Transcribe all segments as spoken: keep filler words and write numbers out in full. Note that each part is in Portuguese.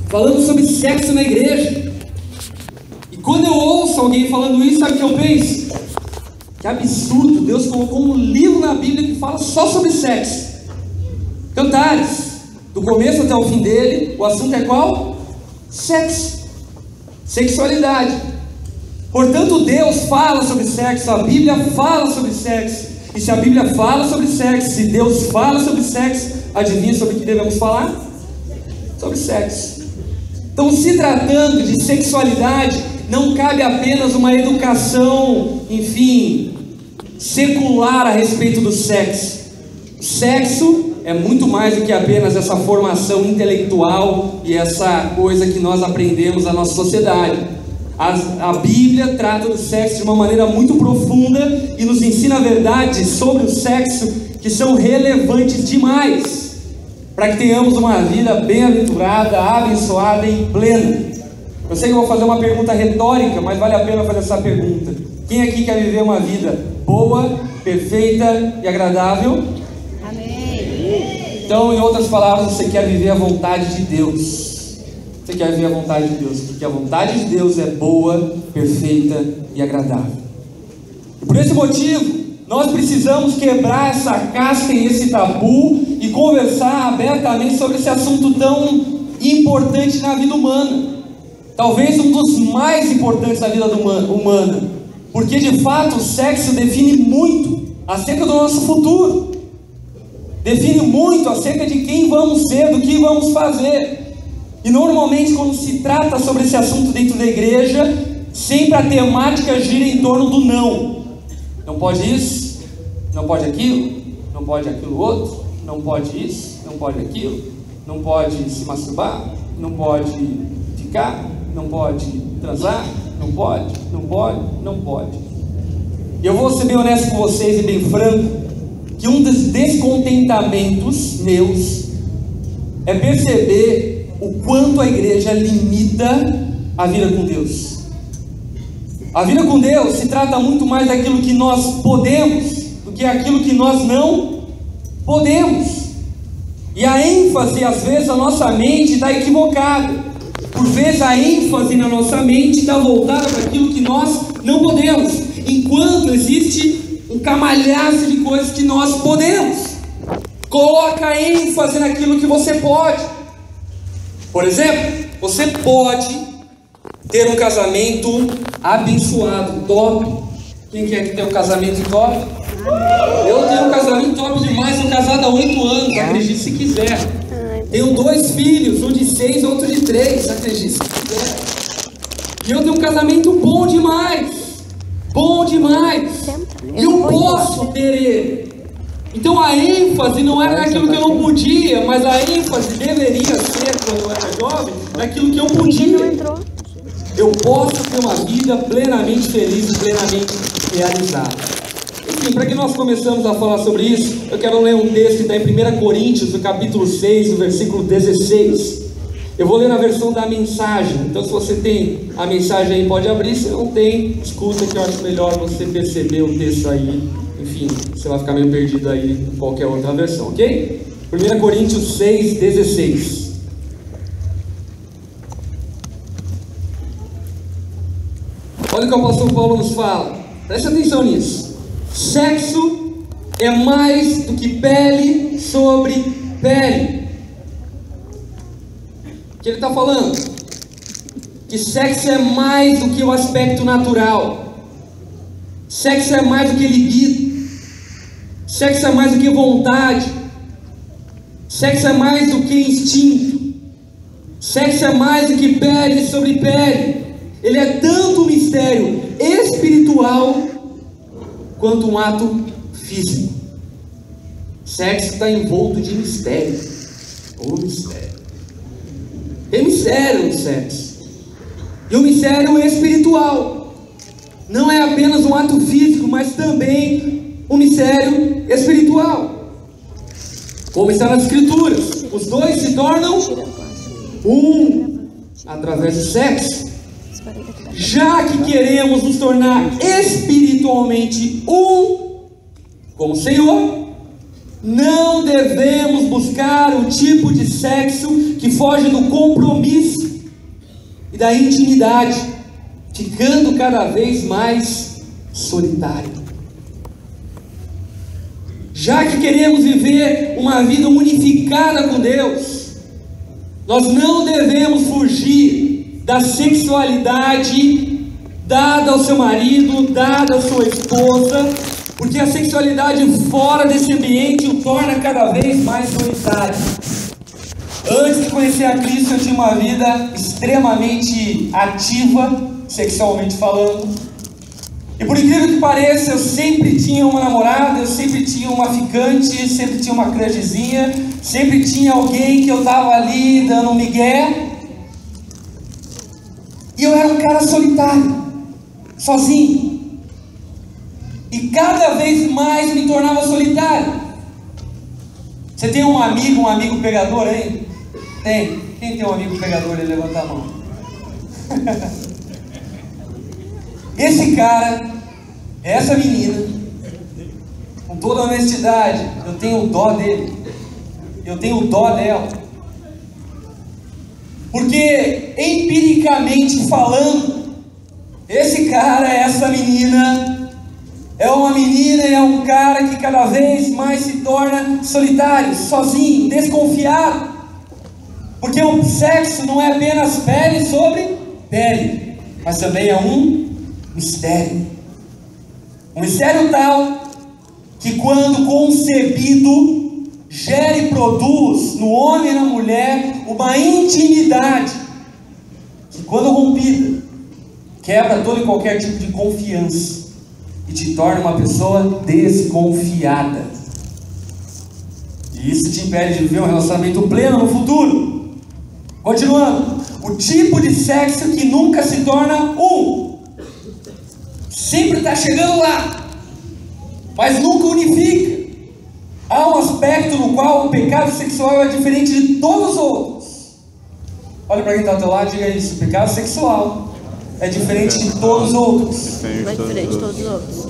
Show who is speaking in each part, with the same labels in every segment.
Speaker 1: falando sobre sexo na igreja. E quando eu ouço alguém falando isso, sabe o que eu penso? Que absurdo, Deus colocou um livro na Bíblia que fala só sobre sexo. Cantares, do começo até o fim dele, o assunto é qual? Sexo, sexualidade. Portanto, Deus fala sobre sexo, a Bíblia fala sobre sexo. E se a Bíblia fala sobre sexo, se Deus fala sobre sexo, adivinha sobre o que devemos falar? Sobre sexo. Então, se tratando de sexualidade, não cabe apenas uma educação, enfim, secular a respeito do sexo. O sexo é muito mais do que apenas essa formação intelectual e essa coisa que nós aprendemos na nossa sociedade. A, a Bíblia trata do sexo de uma maneira muito profunda e nos ensina verdades sobre o sexo que são relevantes demais para que tenhamos uma vida bem-aventurada, abençoada e plena. Eu sei que eu vou fazer uma pergunta retórica, mas vale a pena fazer essa pergunta. Quem aqui quer viver uma vida boa, perfeita e agradável? Amém. Então, em outras palavras, você quer viver a vontade de Deus. Você quer viver a vontade de Deus, porque a vontade de Deus é boa, perfeita e agradável. E por esse motivo, nós precisamos quebrar essa casca e esse tabu e conversar abertamente sobre esse assunto tão importante na vida humana. Talvez um dos mais importantes da vida humana, porque de fato o sexo define muito acerca do nosso futuro, define muito acerca de quem vamos ser, do que vamos fazer. E normalmente quando se trata sobre esse assunto dentro da igreja, sempre a temática gira em torno do não. Não pode isso, não pode aquilo, não pode aquilo outro, não pode isso, não pode aquilo, não pode se masturbar, não pode ficar, não pode transar, não pode, não pode, não pode. E eu vou ser bem honesto com vocês e bem franco, que um dos descontentamentos meus é perceber o quanto a igreja limita a vida com Deus. A vida com Deus se trata muito mais daquilo que nós podemos do que aquilo que nós não podemos. E a ênfase, às vezes, a nossa mente está equivocada. Por vezes a ênfase na nossa mente está voltada para aquilo que nós não podemos, enquanto existe um camalhaço de coisas que nós podemos. Coloca ênfase naquilo que você pode. Por exemplo, você pode ter um casamento abençoado, top. Quem quer que tenha um casamento top? Eu tenho um casamento top demais, sou casado há oito anos, acredite se quiser. Tenho dois filhos, um de seis, outro de três, acredite se quiser. E eu tenho um casamento bom demais, bom demais. E eu posso ter ele. Então a ênfase não era naquilo que eu não podia, mas a ênfase deveria ser, quando eu era jovem, naquilo que eu podia. Eu posso ter uma vida plenamente feliz e plenamente realizada. Enfim, para que nós começamos a falar sobre isso, eu quero ler um texto que está em primeira Coríntios, no capítulo seis, no versículo dezesseis. Eu vou ler na versão da mensagem. Então, se você tem a mensagem aí, pode abrir. Se não tem, escuta, que eu acho melhor você perceber o texto aí. Enfim, você vai ficar meio perdido aí em qualquer outra versão, ok? primeira Coríntios seis, dezesseis. Olha o que o apóstolo Paulo nos fala. Preste atenção nisso. Sexo é mais do que pele sobre pele. O que ele está falando? Que sexo é mais do que o aspecto natural. Sexo é mais do que libido. Sexo é mais do que vontade. Sexo é mais do que instinto. Sexo é mais do que pele sobre pele. Ele é tanto um mistério espiritual quanto um ato físico. Sexo está envolto de mistério. Ou mistério. Tem mistério no sexo. E o mistério espiritual. Não é apenas um ato físico, mas também um mistério espiritual. Como está nas Escrituras, os dois se tornam um através do sexo. Já que queremos nos tornar espiritualmente um com o Senhor, não devemos buscar o tipo de sexo que foge do compromisso e da intimidade, ficando cada vez mais solitário. Já que queremos viver uma vida unificada com Deus, nós não devemos fugir da sexualidade dada ao seu marido, dada à sua esposa, porque a sexualidade fora desse ambiente o torna cada vez mais solitário. Antes de conhecer a Cristo, eu tinha uma vida extremamente ativa, sexualmente falando. E por incrível que pareça, eu sempre tinha uma namorada, eu sempre tinha uma ficante, sempre tinha uma crushzinha, sempre tinha alguém que eu tava ali dando um migué. E eu era um cara solitário, sozinho. E cada vez mais me tornava solitário. Você tem um amigo, um amigo pegador aí? Tem. Quem tem um amigo pegador aí? Levanta a mão. Esse cara, essa menina, com toda honestidade, eu tenho dó dele, eu tenho dó dela, porque empiricamente falando, esse cara, essa menina, é uma menina e é um cara que cada vez mais se torna solitário, sozinho, desconfiado, porque o sexo não é apenas pele sobre pele, mas também é um mistério. Um mistério tal que, quando concebido, gera e produz no homem e na mulher uma intimidade que, quando rompida, quebra todo e qualquer tipo de confiança e te torna uma pessoa desconfiada. E isso te impede de viver um relacionamento pleno no futuro. Continuando, o tipo de sexo que nunca se torna um. Sempre está chegando lá, mas nunca unifica. Há um aspecto no qual o pecado sexual é diferente de todos os outros. Olha para quem está ao teu lado e diga isso: o pecado sexual é diferente de todos os outros.
Speaker 2: É diferente de todos os outros.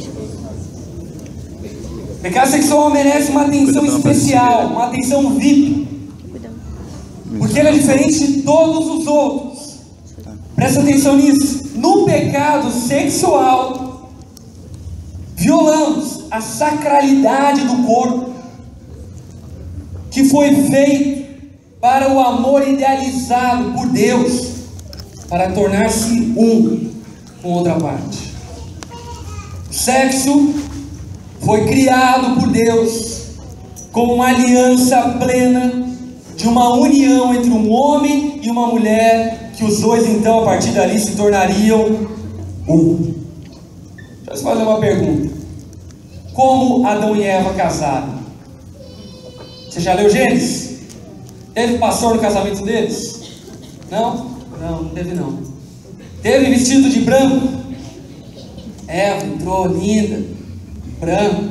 Speaker 1: O pecado sexual merece uma atenção especial, uma atenção V I P, porque ele é diferente de todos os outros. Presta atenção nisso. No pecado sexual, violamos a sacralidade do corpo, que foi feito para o amor idealizado por Deus, para tornar-se um com outra parte. O sexo foi criado por Deus como uma aliança plena de uma união entre um homem e uma mulher, que os dois então a partir dali se tornariam um. Deixa eu fazer uma pergunta: como Adão e Eva casaram? Você já leu Gênesis? Teve pastor no casamento deles? Não? Não, não teve não. Teve vestido de branco? Eva entrou linda, branco,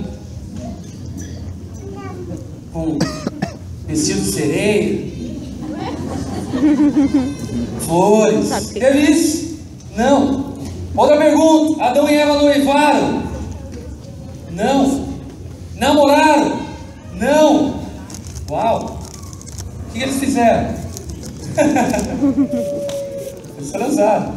Speaker 1: com vestido de sereia, flores. Teve isso? Não. Outra pergunta: Adão e Eva noivaram? Não. Namoraram? Não. Uau! O que eles fizeram? Eles transaram.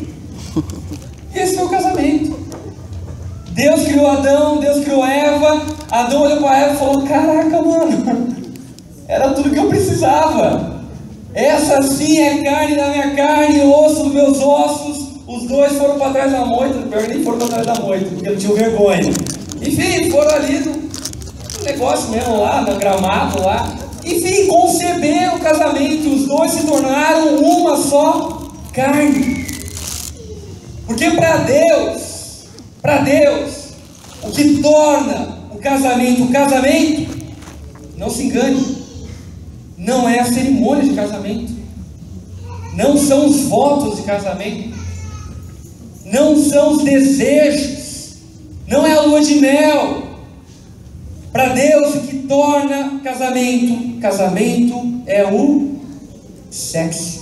Speaker 1: E esse foi o casamento. Deus criou Adão, Deus criou Eva. Adão olhou para Eva e falou: caraca, mano, era tudo que eu precisava. Essa sim é carne da minha carne, osso dos meus ossos. Os dois foram para trás da moita. Pior que nem foram para trás da moita, porque não tinham vergonha. Enfim, foram ali no, no negócio mesmo lá, no gramado lá. Enfim, conceberam o casamento. Os dois se tornaram uma só carne. Porque para Deus, para Deus, o que torna o casamento o casamento, não se engane, não é a cerimônia de casamento, não são os votos de casamento, não são os desejos, não é a lua de mel. Para Deus, o que torna casamento, casamento é o sexo.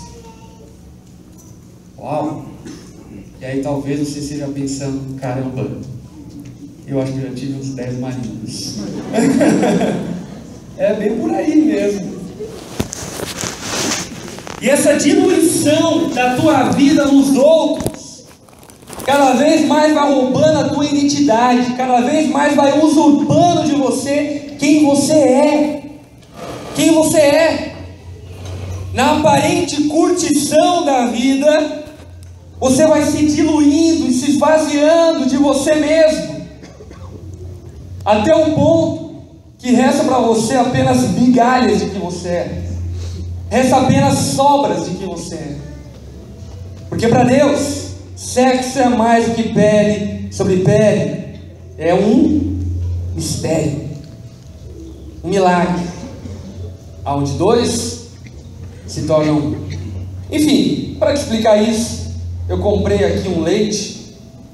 Speaker 1: Uau! E aí talvez você esteja pensando: caramba, eu acho que eu já tive uns dez maridos. É bem por aí mesmo. E essa diluição da tua vida nos outros, cada vez mais vai roubando a tua identidade, cada vez mais vai usurpando de você quem você é. Quem você é. Na aparente curtição da vida, você vai se diluindo e se esvaziando de você mesmo, até o ponto que resta para você apenas migalhas de quem você é, resta apenas sobras de quem você é. Porque para Deus, sexo é mais do que pele sobre pele, é um mistério, um milagre, onde dois se tornam um. Enfim, para explicar isso, eu comprei aqui um leite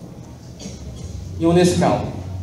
Speaker 1: e um Nescau.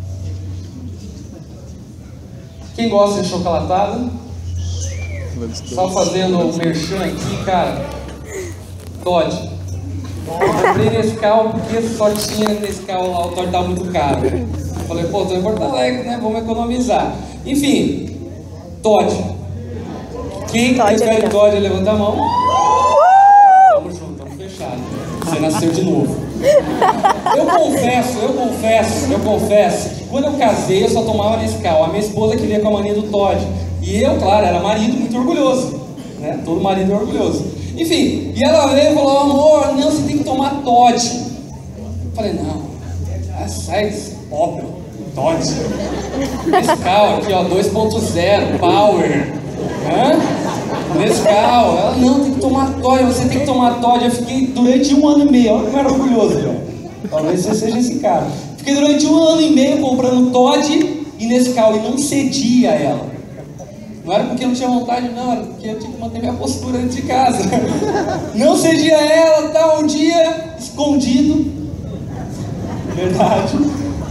Speaker 1: Quem gosta de chocolatada? Só fazendo um merchan aqui, cara. Todd. Eu comprei Nescau porque só tinha Nescau lá, o Todd tá muito caro. Falei, pô, tô em Porto Alegre, né? Vamos economizar. Enfim, Todd. Quem prefere Todd, levanta a mão. Tamo junto, tamo fechado. Você nasceu de novo. Eu confesso, eu confesso, eu confesso que quando eu casei eu só tomava Nescau. A minha esposa queria com a mania do Todd. E eu, claro, era marido muito orgulhoso, né? Todo marido é orgulhoso. Enfim, e ela veio e falou, amor, não, você tem que tomar Todd. Eu falei, não, sai pobre, Todd. Nescau aqui, ó, dois ponto zero, Power. Hã? Nescau. Ela, não, tem que tomar Todd, você tem que tomar Todd. Eu fiquei durante um ano e meio, olha como eu era orgulhoso, velho. Talvez você seja esse cara. Fiquei durante um ano e meio comprando Todd e Nescau e não cedia a ela. Não era porque eu não tinha vontade, não, era porque eu tinha que manter minha postura dentro de casa. Não cedia a ela, tá, um dia, escondido. Verdade.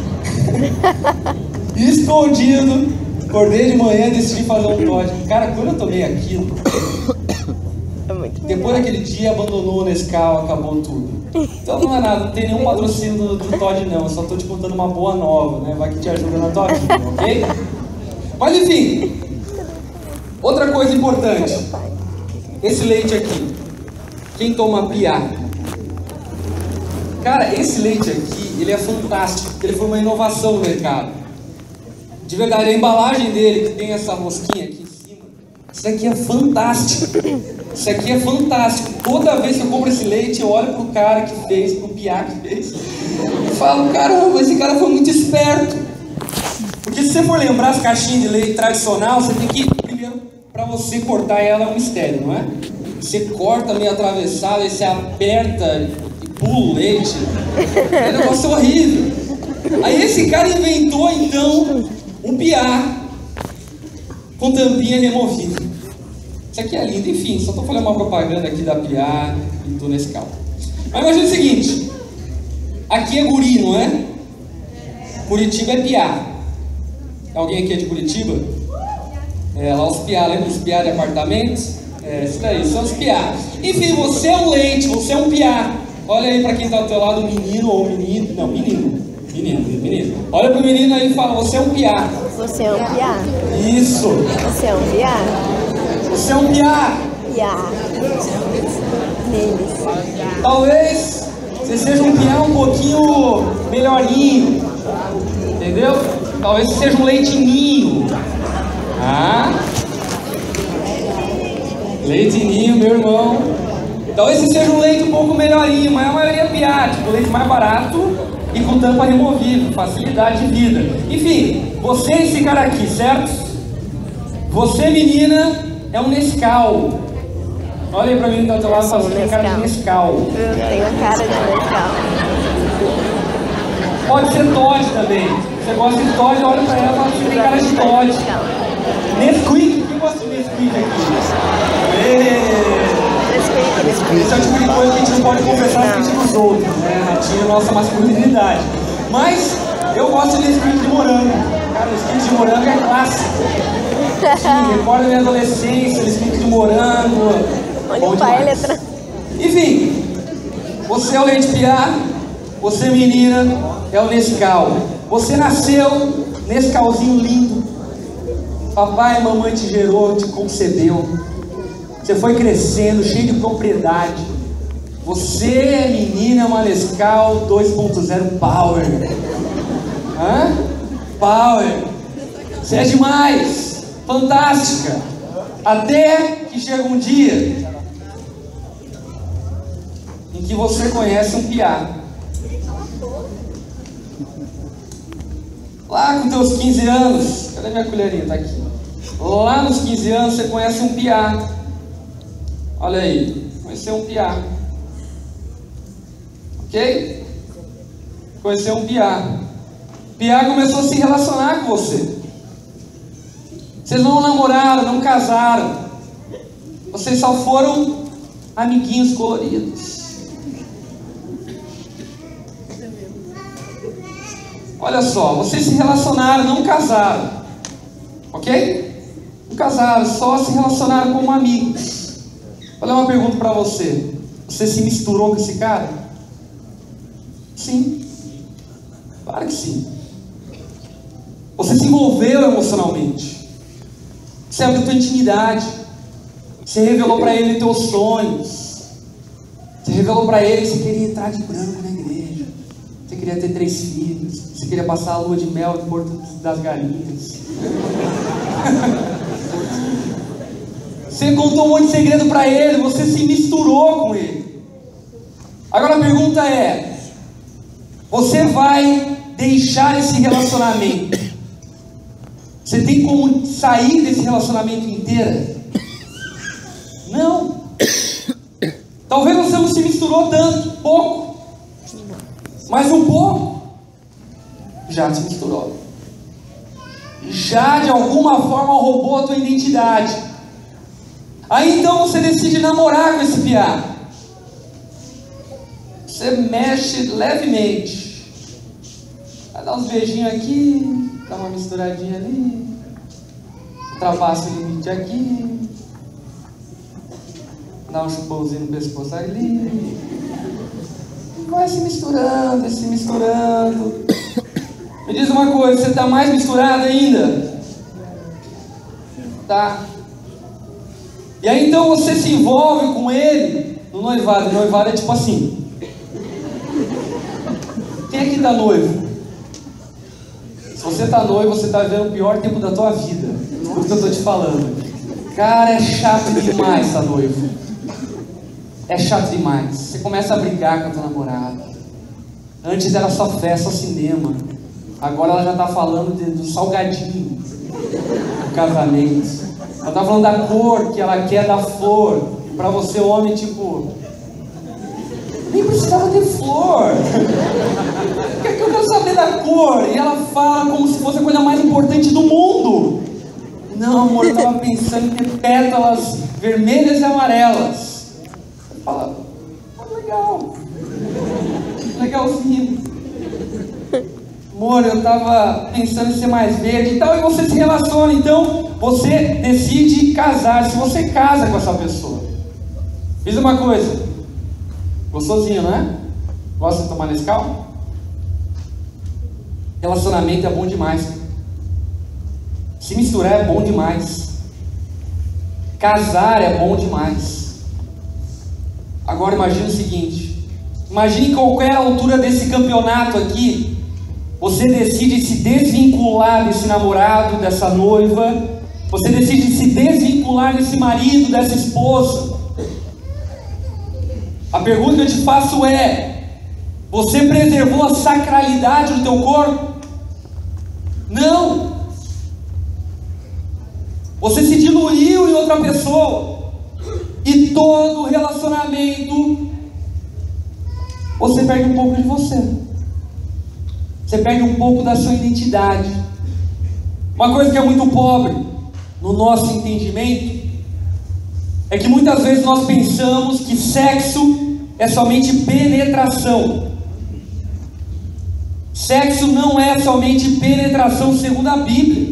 Speaker 1: Escondido. Acordei de manhã e decidi fazer um Todd. Cara, quando eu tomei aquilo, depois daquele dia abandonou o Nescau, acabou tudo. Então não é nada, não tem nenhum patrocínio do, do Todd não, eu só tô te contando uma boa nova, né? Vai que te ajuda na tua vida, ok? Mas enfim, outra coisa importante, esse leite aqui, quem toma piá? Cara, esse leite aqui, ele é fantástico, ele foi uma inovação no mercado. De verdade, a embalagem dele, que tem essa rosquinha aqui em cima, isso aqui é fantástico. Isso aqui é fantástico. Toda vez que eu compro esse leite, eu olho pro cara que fez, pro piá que fez, e falo, caramba, esse cara foi muito esperto. Porque se você for lembrar as caixinhas de leite tradicional, você tem que, primeiro, para você cortar ela é um mistério, não é? Você corta meio atravessado, aí você aperta e pula o leite. É um negócio horrível. Aí esse cara inventou, então, um piá com tampinha removível. Isso aqui é lindo, enfim, só estou fazendo uma propaganda aqui da piá e do Nescau. Mas imagina o seguinte, aqui é guri, não é? Curitiba é piá. Alguém aqui é de Curitiba? É, lá os piá, lembra os piá de apartamentos? É, isso daí, são os piá. Enfim, você é um leite, você é um piá. Olha aí para quem está ao teu lado, menino ou menino, não, menino. Menino, menino. Olha pro menino aí e fala, você é um piá.
Speaker 2: Você é um piá.
Speaker 1: Isso.
Speaker 2: Você é um piá.
Speaker 1: Você é um piá.
Speaker 2: Piá. Neles.
Speaker 1: Talvez você seja um piá um pouquinho melhorinho. Entendeu? Talvez você seja um leitinho. Ah? Leitinho, meu irmão. Talvez você seja um leite um pouco melhorinho, mas a maioria é piá, tipo leite mais barato e com tampa removível, facilidade de vida. Enfim, você é esse cara aqui, certo? Você, menina, é um Nescau. Olha aí pra mim do outro lado, você tem cara de Nescau.
Speaker 2: Eu tenho a cara de Nescau.
Speaker 1: Pode ser Todd também. Você gosta de Todd, olha pra ela e fala que você tem cara de Todd. Nesquik, quem gosta de Nesquik aqui? Esse é o tipo de coisa que a gente não pode conversar na frente dos outros, né? Tira a nossa masculinidade. Mas eu gosto de Nesquik de morango. Cara, Nesquik de morango é clássico. Sim, recordo da minha adolescência, Nesquik de morango.
Speaker 2: Olha o pai, ele é tra...
Speaker 1: Enfim, você é o leite piá, você menina é o Nescau. Você nasceu Nescauzinho lindo. Papai e mamãe te gerou, te concebeu. Você foi crescendo, cheio de propriedade. Você, menina, é uma Nescau dois ponto zero Power. Hã? Power. Você é demais. Fantástica. Até que chega um dia em que você conhece um piá. Lá com teus quinze anos, cadê minha colherinha? Tá aqui. Lá nos quinze anos você conhece um piá. Olha aí, conheceu um piá. Ok? Conheceu um piá. Piá começou a se relacionar com você. Vocês não namoraram, não casaram. Vocês só foram amiguinhos coloridos. Olha só, vocês se relacionaram, não casaram. Ok? Não casaram, só se relacionaram como amigos. Olha uma pergunta para você. Você se misturou com esse cara? Sim. Claro que sim. Você se envolveu emocionalmente. Você abriu tua intimidade. Você revelou para ele teus sonhos. Você revelou para ele que você queria entrar de branco na igreja. Você queria ter três filhos. Você queria passar a lua de mel em Porto das Galinhas. Você contou um monte de segredo para ele. Você se misturou com ele. Agora a pergunta é: você vai deixar esse relacionamento? Você tem como sair desse relacionamento inteiro? Não. Talvez você não se misturou tanto, pouco. Mas um pouco já se misturou. Já de alguma forma roubou a tua identidade. Aí então você decide namorar com esse piá. Você mexe levemente. Vai dar uns beijinhos aqui, dá uma misturadinha ali, ultrapassa o limite aqui, dá um chupãozinho no pescoço ali, vai se misturando, se misturando. Me diz uma coisa, você está mais misturado ainda? Tá. E aí então você se envolve com ele no noivado. O noivado é tipo assim. Quem aqui está noivo? Se você está noivo, você está vivendo o pior tempo da tua vida. Escuta o que eu estou te falando. Cara, é chato demais estar noivo. É chato demais. Você começa a brigar com a tua namorada. Antes era só festa, só cinema. Agora ela já está falando de, do salgadinho do casamento. Ela está falando da cor que ela quer da flor. E para você, homem, tipo... nem precisava ter flor. O que é que eu quero saber da cor? E ela fala como se fosse a coisa mais importante do mundo. Não, amor, eu estava pensando em ter pétalas vermelhas e amarelas. Fala, oh, legal. Legalzinho. Amor, eu estava pensando em ser mais verde e tal. E você se relaciona, então você decide casar. Se você casa com essa pessoa. Diz uma coisa. Gostosinho, não é? Gosta de tomar Nescau? Relacionamento é bom demais. Se misturar é bom demais. Casar é bom demais. Agora imagine o seguinte. Imagine qualquer altura desse campeonato aqui, você decide se desvincular desse namorado, dessa noiva. Você decide se desvincular desse marido, dessa esposa. A pergunta que eu te faço é: você preservou a sacralidade do teu corpo? Não. Você se diluiu em outra pessoa. E todo relacionamento, você perde um pouco de você. Você perde um pouco da sua identidade. Uma coisa que é muito pobre no nosso entendimento é que muitas vezes nós pensamos que sexo é somente penetração. Sexo não é somente penetração segundo a Bíblia.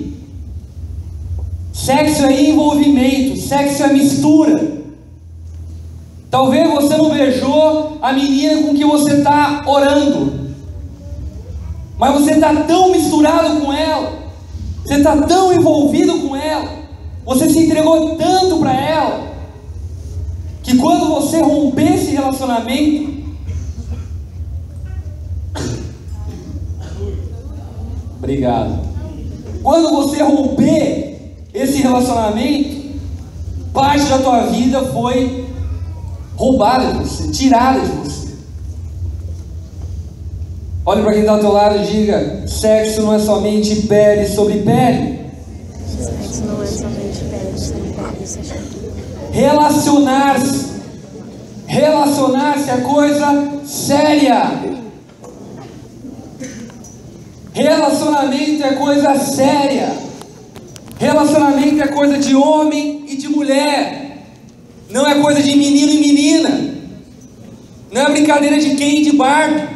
Speaker 1: Sexo é envolvimento, sexo é mistura. Talvez você não beijou a menina com que você está orando, mas você está tão misturado com ela, você está tão envolvido com ela, você se entregou tanto para ela, que quando você romper esse relacionamento, obrigado. Quando você romper esse relacionamento, parte da tua vida foi roubada de você, tirada de você. Olhe para quem está ao teu lado e diga: sexo não é somente pele sobre pele.
Speaker 2: Sexo não é somente pele sobre pele.
Speaker 1: Relacionar-se, relacionar-se é coisa séria. Relacionamento é coisa séria. Relacionamento é coisa de homem e de mulher. Não é coisa de menino e menina. Não é brincadeira de Ken e de Barbie.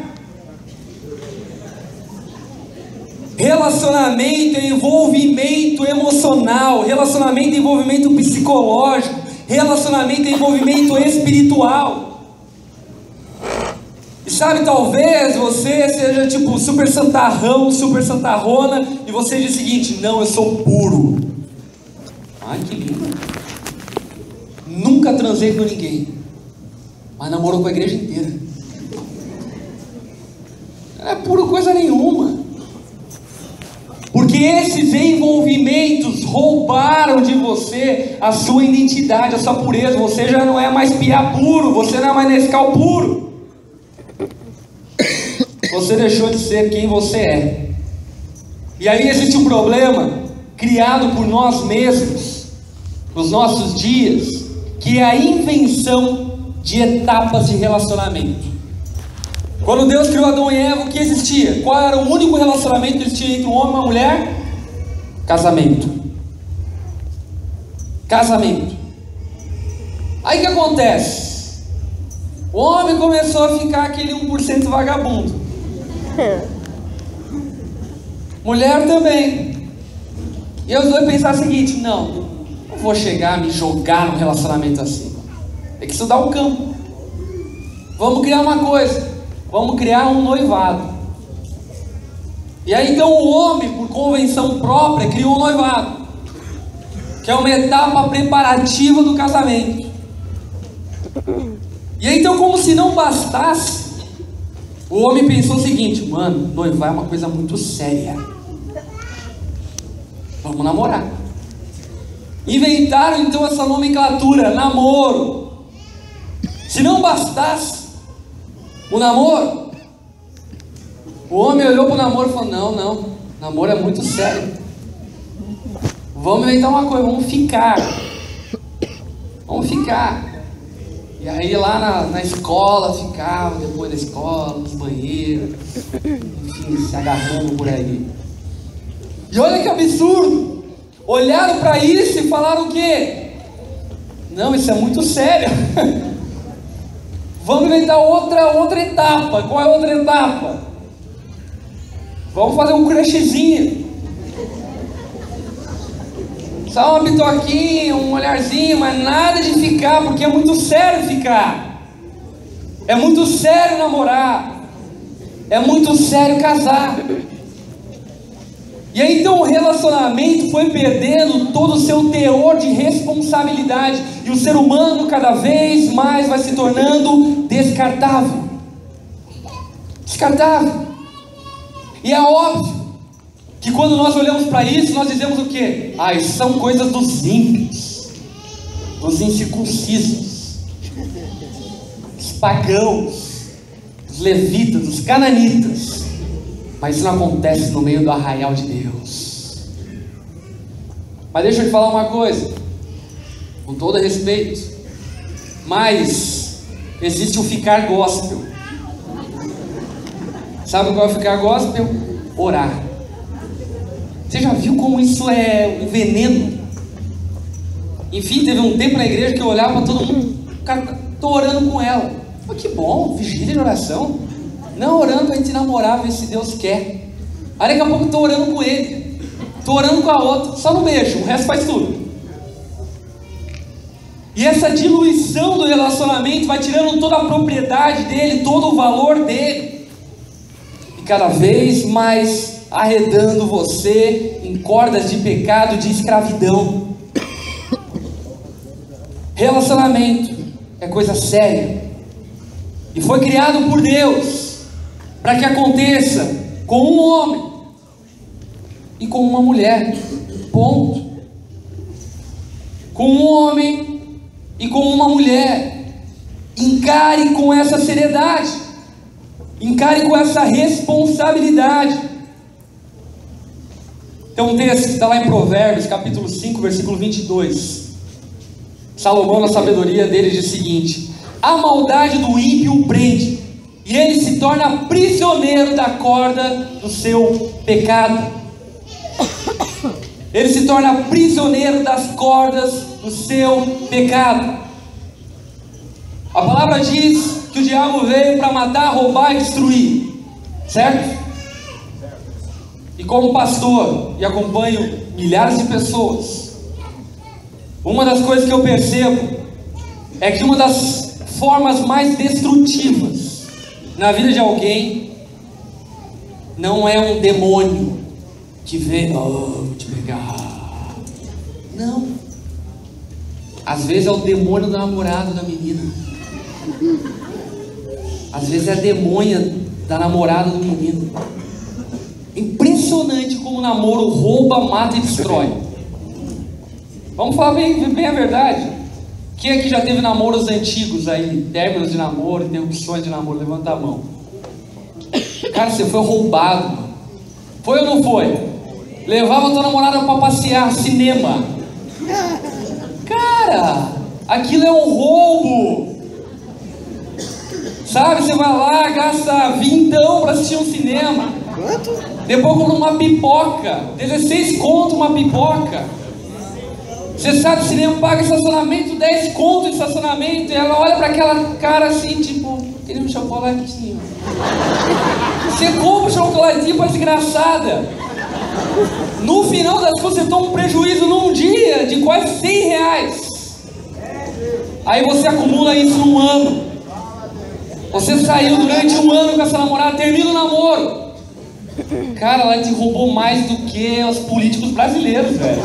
Speaker 1: Relacionamento é envolvimento emocional. Relacionamento é envolvimento psicológico. Relacionamento é envolvimento espiritual. E sabe, talvez você seja tipo super santarrão, super santarrona, e você diz o seguinte: não, eu sou puro. Ai, que lindo. Nunca transei com ninguém, mas namorou com a igreja inteira. Não é puro coisa nenhuma. Porque esses envolvimentos roubaram de você a sua identidade, a sua pureza. Você já não é mais piá puro, você não é mais Nescau puro. Você deixou de ser quem você é. E aí existe um problema criado por nós mesmos, nos nossos dias, que é a invenção de etapas de relacionamento. Quando Deus criou Adão e Eva, o que existia? Qual era o único relacionamento que existia entre um homem e uma mulher? Casamento. Casamento. Aí o que acontece? O homem começou a ficar aquele um por cento vagabundo. Mulher também. E os dois pensaram o seguinte: não, não vou chegar a me jogar num relacionamento assim. Tem que estudar o campo. Vamos criar uma coisa. Vamos criar um noivado. E aí então o homem, por convenção própria, criou um noivado, que é uma etapa preparativa do casamento. E aí então, como se não bastasse, o homem pensou o seguinte: mano, noivar é uma coisa muito séria. Vamos namorar. Inventaram então essa nomenclatura, namoro. Se não bastasse o namoro, o homem olhou para o namoro e falou: não, não, namoro é muito sério. Vamos inventar uma coisa, vamos ficar. Vamos ficar. E aí lá na, na escola ficava, depois da escola, nos banheiros, enfim, se agarrando por aí. E olha que absurdo! Olharam para isso e falaram o quê? Não, isso é muito sério. Vamos inventar outra, outra etapa. Qual é a outra etapa? Vamos fazer um crushzinho. Só uma bitoquinha, um olharzinho, mas nada de ficar, porque é muito sério ficar. É muito sério namorar. É muito sério casar. E aí então o relacionamento foi perdendo todo o seu teor de responsabilidade. E o ser humano cada vez mais vai se tornando descartável. Descartável. E é óbvio que quando nós olhamos para isso, nós dizemos o quê? Ah, isso são coisas dos ímpios, dos incircuncisos, dos pagãos, dos levitas, dos cananitas. Mas isso não acontece no meio do arraial de Deus. Mas deixa eu te falar uma coisa, com todo respeito, mas existe o ficar gospel. Sabe qual é o ficar gospel? Orar. Você já viu como isso é um veneno? Enfim, teve um tempo na igreja que eu olhava para todo mundo, cara, tô orando com ela. Oh, que bom, vigília de oração. Não, orando para a gente namorar, ver se Deus quer. Aí daqui a pouco estou orando com ele, estou orando com a outra, só no beijo, o resto faz tudo. E essa diluição do relacionamento vai tirando toda a propriedade dele, todo o valor dele, e cada vez mais arredando você em cordas de pecado, de escravidão. Relacionamento é coisa séria. E foi criado por Deus para que aconteça com um homem e com uma mulher. Ponto. Com um homem e com uma mulher. Encare com essa seriedade. Encare com essa responsabilidade. Tem um texto que está lá em Provérbios, capítulo cinco, versículo vinte e dois. Salomão, na sabedoria dele, diz o seguinte: a maldade do ímpio o prende, e ele se torna prisioneiro da corda do seu pecado. Ele se torna prisioneiro das cordas do seu pecado. A palavra diz que o diabo veio para matar, roubar e destruir, certo? E como pastor, e acompanho milhares de pessoas, uma das coisas que eu percebo é que uma das formas mais destrutivas na vida de alguém não é um demônio que vem, oh, vou te pegar. Não. Às vezes é o demônio do namorado da menina. Às vezes é a demônia da namorada do menino. Impressionante como o namoro rouba, mata e destrói. Vamos falar bem, bem a verdade. Quem aqui já teve namoros antigos aí, términos de namoro, interrupções de namoro? Levanta a mão. Cara, você foi roubado, mano. Foi ou não foi? Levava tua namorada para passear, cinema. Cara, aquilo é um roubo. Sabe, você vai lá, gasta vintão para assistir um cinema.
Speaker 3: Quanto?
Speaker 1: Depois compra uma pipoca, dezesseis conto uma pipoca. Você sabe, o cinema paga estacionamento, dez conto de estacionamento. E ela olha para aquela cara assim, tipo, queria um chocolatinho. Você compra um chocolatinho para desgraçada. No final das contas, você toma um prejuízo num dia de quase cem reais. Aí você acumula isso num ano. Você saiu durante um ano com essa namorada, termina o namoro. Cara, ela te roubou mais do que os políticos brasileiros, velho.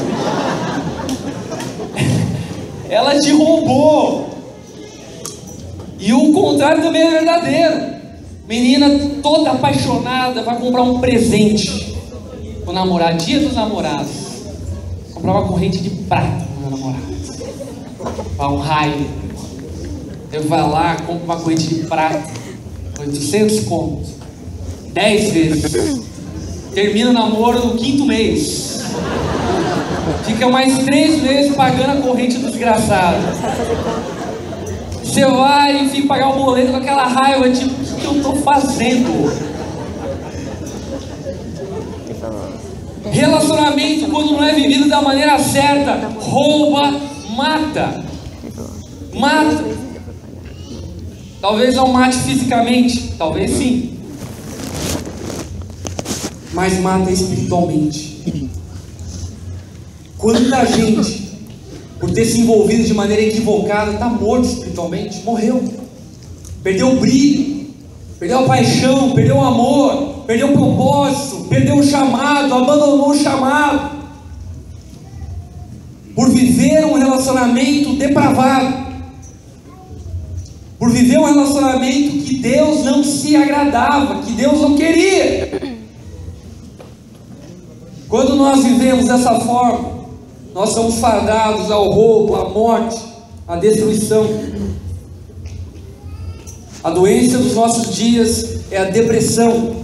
Speaker 1: Ela te roubou. E o contrário também é verdadeiro. Menina toda apaixonada vai comprar um presente pro namorado, dia dos namorados. Comprar uma corrente de prata pro meu namorado, para um raio. Ele vai lá, compra uma corrente de prata, oitocentos contos, dez vezes. Termina o namoro no quinto mês. Fica mais três meses pagando a corrente do desgraçado. Você vai e fica pagar o boleto com aquela raiva, tipo, o que eu tô fazendo? Relacionamento, quando não é vivido da maneira certa, rouba, mata. Mata. Talvez não mate fisicamente, talvez sim, mas mata espiritualmente. Quanta gente, por ter se envolvido de maneira equivocada, está morto espiritualmente, morreu, perdeu o brilho, perdeu a paixão, perdeu o amor, perdeu o propósito, perdeu o chamado, abandonou o chamado, por viver um relacionamento depravado, por viver um relacionamento que Deus não se agradava, que Deus não queria. Quando nós vivemos dessa forma, nós somos fadados ao roubo, à morte, à destruição. A doença dos nossos dias é a depressão.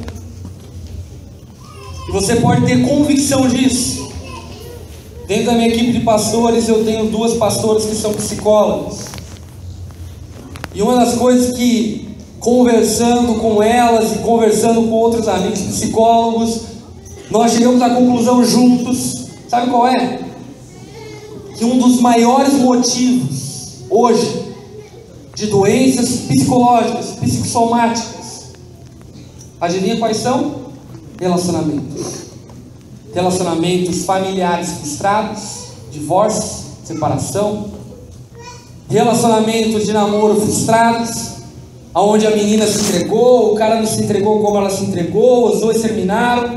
Speaker 1: E você pode ter convicção disso. Dentro da minha equipe de pastores, eu tenho duas pastoras que são psicólogas. E uma das coisas que, conversando com elas e conversando com outros amigos psicólogos, nós chegamos à conclusão juntos, sabe qual é? Que um dos maiores motivos hoje de doenças psicológicas, psicossomáticas, adivinha quais são? Relacionamentos. Relacionamentos familiares frustrados, divórcio, separação. Relacionamentos de namoro frustrados, onde a menina se entregou, o cara não se entregou como ela se entregou, os dois terminaram.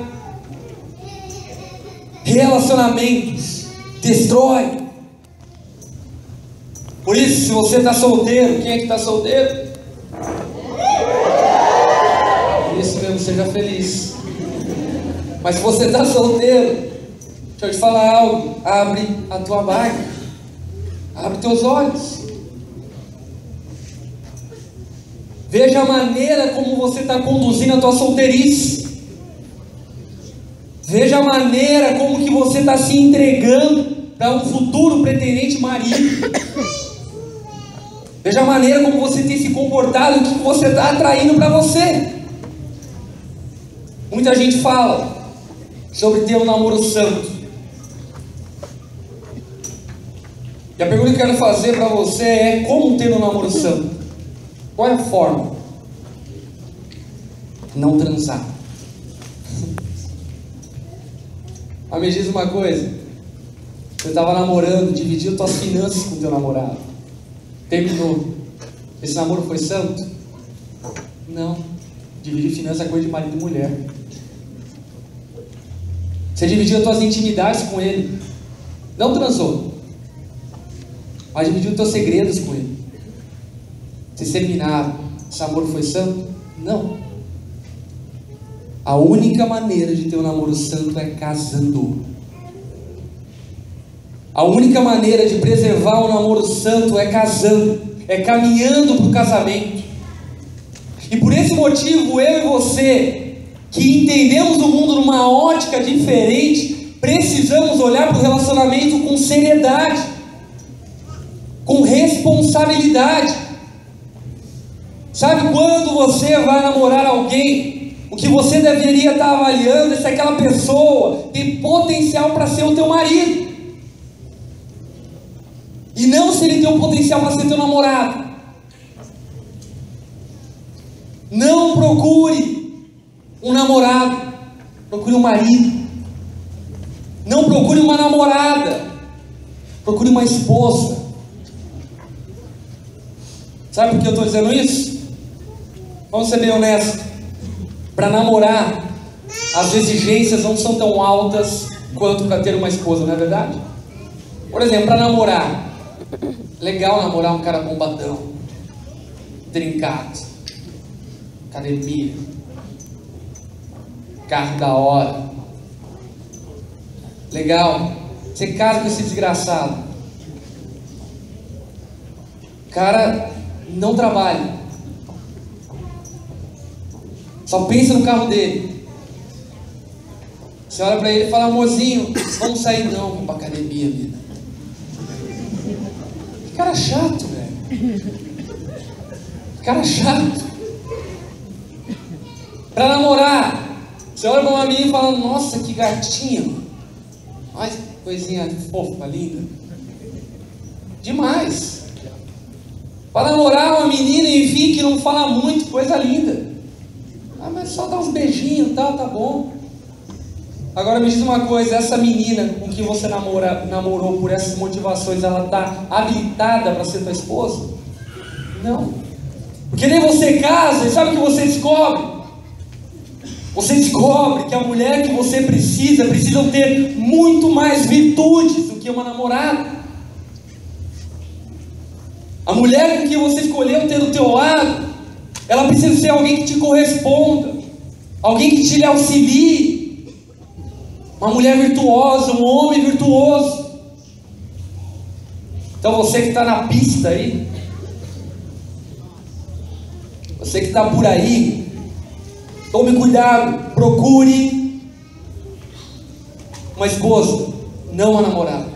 Speaker 1: Relacionamentos destrói. Por isso, se você está solteiro, quem é que está solteiro? Isso mesmo, seja feliz. Mas se você está solteiro, deixa eu te falar algo. Abre a tua Bíblia. Abre teus olhos. Veja a maneira como você está conduzindo a tua solteirice. Veja a maneira como que você está se entregando para um futuro pretendente marido. Veja a maneira como você tem se comportado, o que você está atraindo para você. Muita gente fala sobre ter um namoro santo. E a pergunta que eu quero fazer para você é: como ter um namoro santo? Qual é a forma? Não transar. Mas me diz uma coisa: você estava namorando, dividiu suas finanças com o teu namorado, terminou. Esse namoro foi santo? Não. Dividir finanças é coisa de marido e mulher. Você dividiu as tuas intimidades com ele. Não transou, mas dividiu os teus segredos com ele. Vocês terminaram. Esse namoro foi santo? Não. A única maneira de ter um namoro santo é casando. A única maneira de preservar um namoro santo é casando, é caminhando para o casamento. E por esse motivo, eu e você, que entendemos o mundo numa ótica diferente, precisamos olhar para o relacionamento com seriedade, com responsabilidade. Sabe, quando você vai namorar alguém, o que você deveria estar avaliando é se aquela pessoa tem potencial para ser o teu marido, e não se ele tem um potencial para ser teu namorado. Não procure um namorado, procure um marido. Não procure uma namorada, procure uma esposa. Sabe por que eu estou dizendo isso? Vamos ser bem honestos. Para namorar, as exigências não são tão altas quanto para ter uma esposa, não é verdade? Por exemplo, para namorar, legal namorar um cara bombadão, trincado, academia, carro da hora. Legal. Você casa com esse desgraçado. O cara não trabalha, só pensa no carro dele. Você olha para ele e fala: amorzinho, vamos sair? Não, vamos pra academia, vida. Que cara chato, velho. Que cara chato. Para namorar, você olha para uma menina e fala: nossa, que gatinha. Olha que coisinha fofa, linda. Demais. Para namorar uma menina, enfim, que não fala muito, coisa linda. Ah, mas só dá uns beijinhos e tal, tá bom. Agora me diz uma coisa: essa menina com que você namora, namorou por essas motivações, ela está habilitada para ser tua esposa? Não. Porque nem você casa, e sabe o que você descobre? Você descobre que a mulher que você precisa, precisa ter muito mais virtudes do que uma namorada. A mulher com que você escolheu ter do teu lado, ela precisa ser alguém que te corresponda, alguém que te auxilie, uma mulher virtuosa, um homem virtuoso. Então você que está na pista aí, você que está por aí, tome cuidado, procure uma esposa, não uma namorada.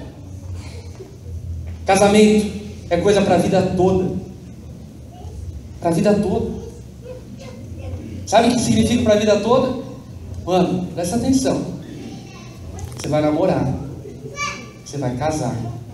Speaker 1: Casamento é coisa para a vida toda. Para a vida toda. Sabe o que significa para a vida toda? Mano, presta atenção. Você vai namorar, você vai casar,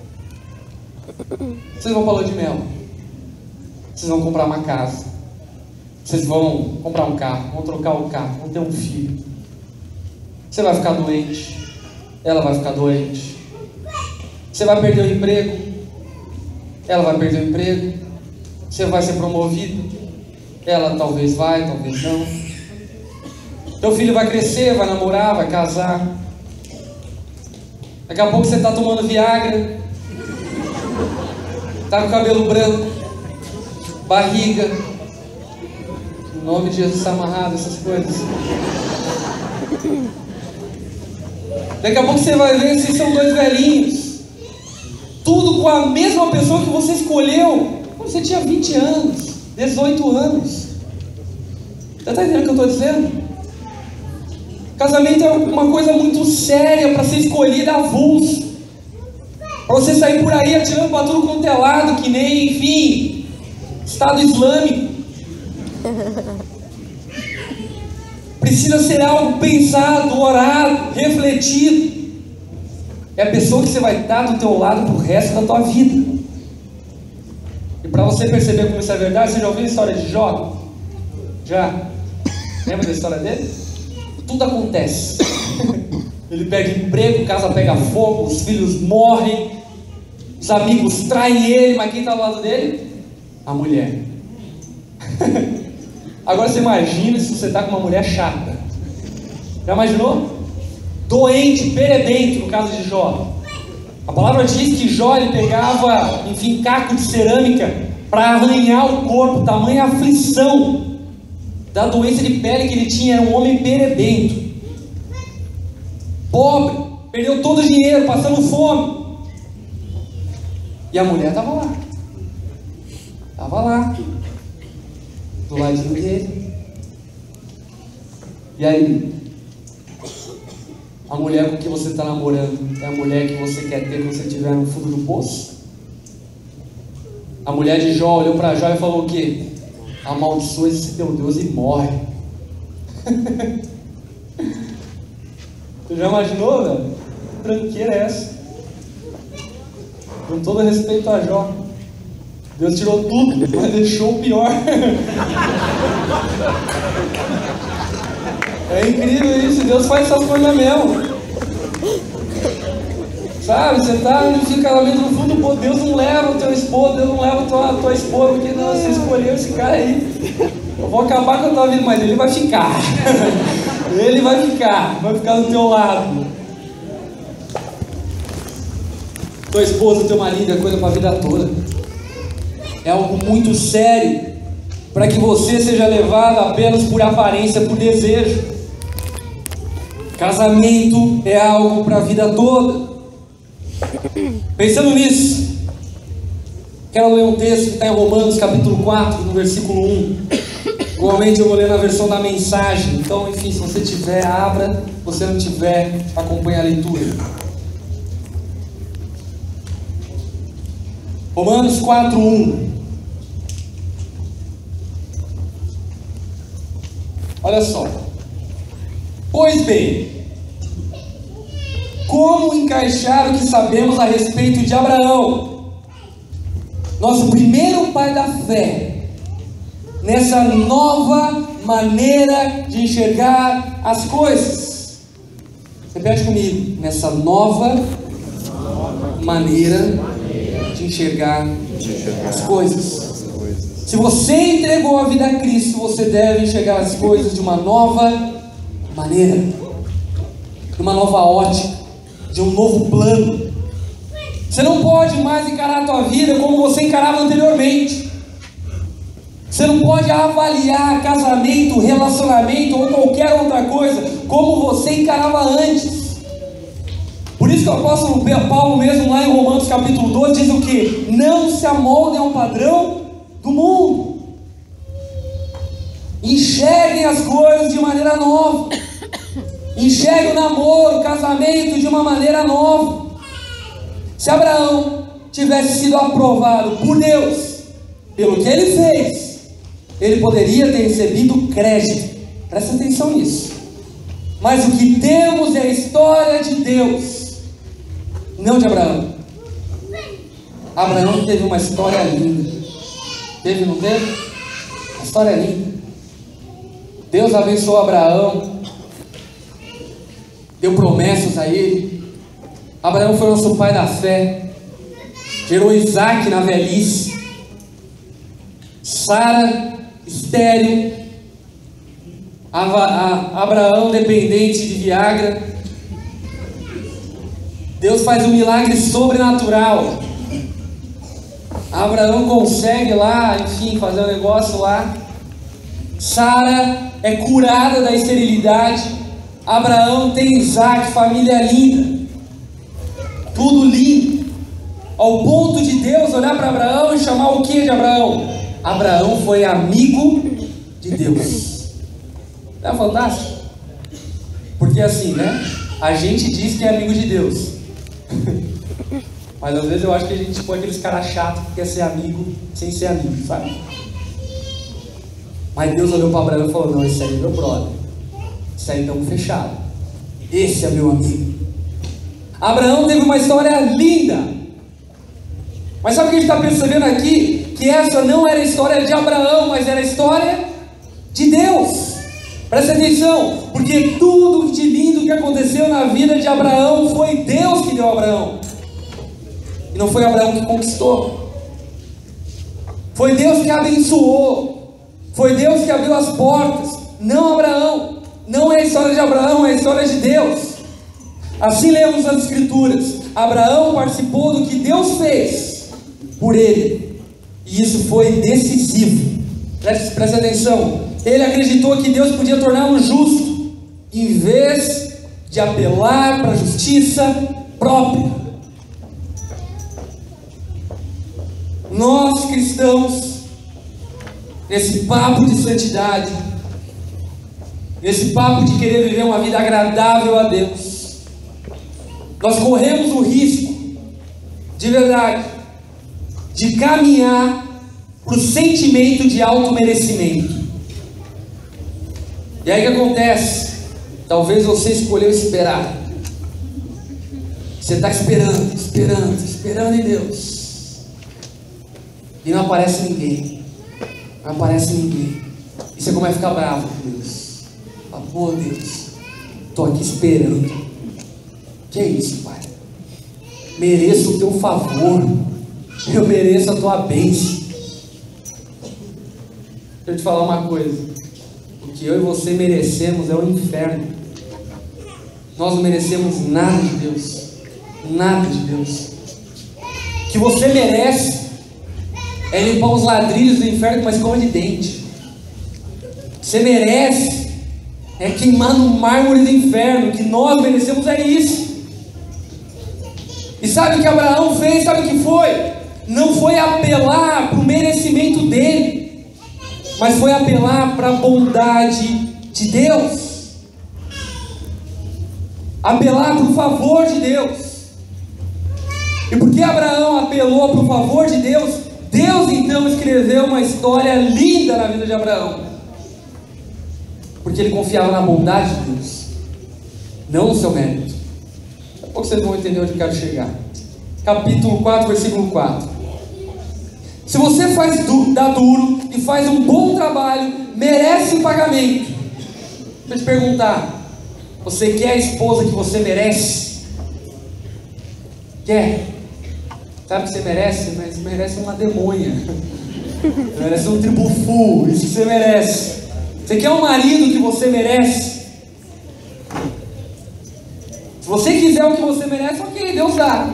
Speaker 1: vocês vão para a lua de mel, vocês vão comprar uma casa, vocês vão comprar um carro, vão trocar o carro, vão ter um filho. Você vai ficar doente, ela vai ficar doente. Você vai perder o emprego, ela vai perder o emprego. Você vai ser promovido, ela talvez vai, talvez não. Teu filho vai crescer, vai namorar, vai casar. Daqui a pouco você está tomando Viagra. Tá com o cabelo branco, barriga. Em nome de Jesus, está amarrado, essas coisas. Daqui a pouco você vai ver se são dois velhinhos. Tudo com a mesma pessoa que você escolheu quando você tinha vinte anos, dezoito anos. Você está entendendo o que eu estou dizendo? Casamento é uma coisa muito séria para ser escolhida a avulso. Para você sair por aí atirando para tudo quanto é lado, que nem, enfim, Estado Islâmico. Precisa ser algo pensado, orado, refletido. É a pessoa que você vai estar do teu lado pro resto da tua vida. E para você perceber como isso é verdade, você já ouviu a história de Jó? Já? Lembra da história dele? Tudo acontece. Ele perde emprego, casa pega fogo, os filhos morrem, os amigos traem ele, mas quem está ao lado dele? A mulher. Agora você imagina se você está com uma mulher chata. Já imaginou? Doente, perebento, no caso de Jó. A palavra diz que Jó ele pegava, enfim, caco de cerâmica para arranhar o corpo, tamanha aflição da doença de pele que ele tinha. Era um homem perebento, pobre, perdeu todo o dinheiro, passando fome. E a mulher estava lá, estava lá, do ladinho dele. E aí, a mulher com que você está namorando é a mulher que você quer ter quando você estiver no fundo do poço? A mulher de Jó olhou para Jó e falou o quê? Amaldiçoa esse teu Deus e morre. Você já imaginou, velho? Que tranqueira é essa? Com todo respeito a Jó, Deus tirou tudo, mas deixou o pior. É incrível isso, Deus faz essas coisas mesmo. Sabe, você está no casamento no fundo, pô, Deus não leva o teu esposo, Deus não leva a tua, a tua esposa, porque não, você escolheu esse cara aí. Eu vou acabar com a tua vida, mas ele vai ficar. Ele vai ficar, vai ficar do teu lado. Tua esposa, teu marido é coisa para a vida toda. É algo muito sério, para que você seja levado apenas por aparência, por desejo. Casamento é algo para a vida toda. Pensando nisso, quero ler um texto que está em Romanos capítulo quatro, no versículo um. Igualmente eu vou ler na versão da mensagem. Então, enfim, se você tiver, abra. Se você não tiver, acompanhe a leitura. Romanos quatro, um. Olha só. Pois bem, como encaixar o que sabemos a respeito de Abraão, nosso primeiro pai da fé, nessa nova maneira de enxergar as coisas? Repete comigo. Nessa nova maneira de enxergar as coisas. Se você entregou a vida a Cristo, você deve enxergar as coisas de uma nova maneira, de uma nova ótica, de um novo plano. Você não pode mais encarar a tua vida como você encarava anteriormente. Você não pode avaliar casamento, relacionamento ou qualquer outra coisa como você encarava antes. Por isso que o apóstolo Paulo mesmo lá em Romanos capítulo doze diz o que? Não se amoldem ao padrão do mundo. Enxerguem as coisas de maneira nova. Enxergue o namoro, o casamento de uma maneira nova. Se Abraão tivesse sido aprovado por Deus pelo que ele fez, ele poderia ter recebido crédito. Presta atenção nisso. Mas o que temos é a história de Deus, não de Abraão. Abraão teve uma história linda. Teve, não teve? Uma história linda. Deus abençoou Abraão, deu promessas a ele. Abraão foi nosso pai da fé, gerou Isaac na velhice. Sara estéril, Abraão dependente de Viagra. Deus faz um milagre sobrenatural. Abraão consegue lá, enfim, fazer um negócio lá. Sara é curada da esterilidade. Abraão tem Isaac, família linda, tudo lindo, ao ponto de Deus olhar para Abraão e chamar o que de Abraão? Abraão foi amigo de Deus. Não é fantástico? Porque assim, né? A gente diz que é amigo de Deus, mas às vezes eu acho que a gente põe aqueles caras chatos que quer ser amigo sem ser amigo, sabe? Mas Deus olhou para Abraão e falou: não, esse aí é meu brother, esse aí estamos fechados, esse é meu amigo. Abraão teve uma história linda, mas sabe o que a gente está percebendo aqui? Que essa não era a história de Abraão, mas era a história de Deus. Presta atenção, porque tudo de lindo que aconteceu na vida de Abraão foi Deus que deu a Abraão, e não foi Abraão que conquistou. Foi Deus que abençoou, foi Deus que abriu as portas, não Abraão. Não é a história de Abraão, é a história de Deus. Assim lemos nas Escrituras: Abraão participou do que Deus fez por ele, e isso foi decisivo. Preste, preste atenção. Ele acreditou que Deus podia torná-lo justo, em vez de apelar para a justiça própria. Nós cristãos, nesse papo de santidade, nesse papo de querer viver uma vida agradável a Deus, nós corremos o risco, de verdade, de caminhar para o sentimento de auto-merecimento. E aí o que acontece? Talvez você escolheu esperar. Você está esperando, esperando, esperando em Deus, e não aparece ninguém. Não aparece ninguém. E você começa a ficar bravo com Deus. Fala: pô, Deus, estou aqui esperando. Que é isso, Pai? Mereço o teu favor, eu mereço a tua bênção. Deixa eu te falar uma coisa: o que eu e você merecemos é o inferno. Nós não merecemos nada de Deus, nada de Deus. O que você merece é limpar os ladrilhos do inferno com uma escova de dente. Você merece é queimar no mármore do inferno. O que nós merecemos é isso. E sabe o que Abraão fez? Sabe o que foi? Não foi apelar para o merecimento dele, mas foi apelar para a bondade de Deus, apelar para o favor de Deus. E porque Abraão apelou para o favor de Deus, Deus então escreveu uma história linda na vida de Abraão, porque ele confiava na bondade de Deus, não no seu mérito. Daqui a pouco vocês vão entender onde eu quero chegar. Capítulo quatro, versículo quatro. Se você faz du- dá duro e faz um bom trabalho, merece pagamento. Deixa eu te perguntar: você quer a esposa que você merece? Quer? Sabe o que você merece? Mas merece uma demônia. Merece um tribufu. Isso que você merece. Você quer um marido que você merece? Se você quiser o que você merece, ok, Deus dá.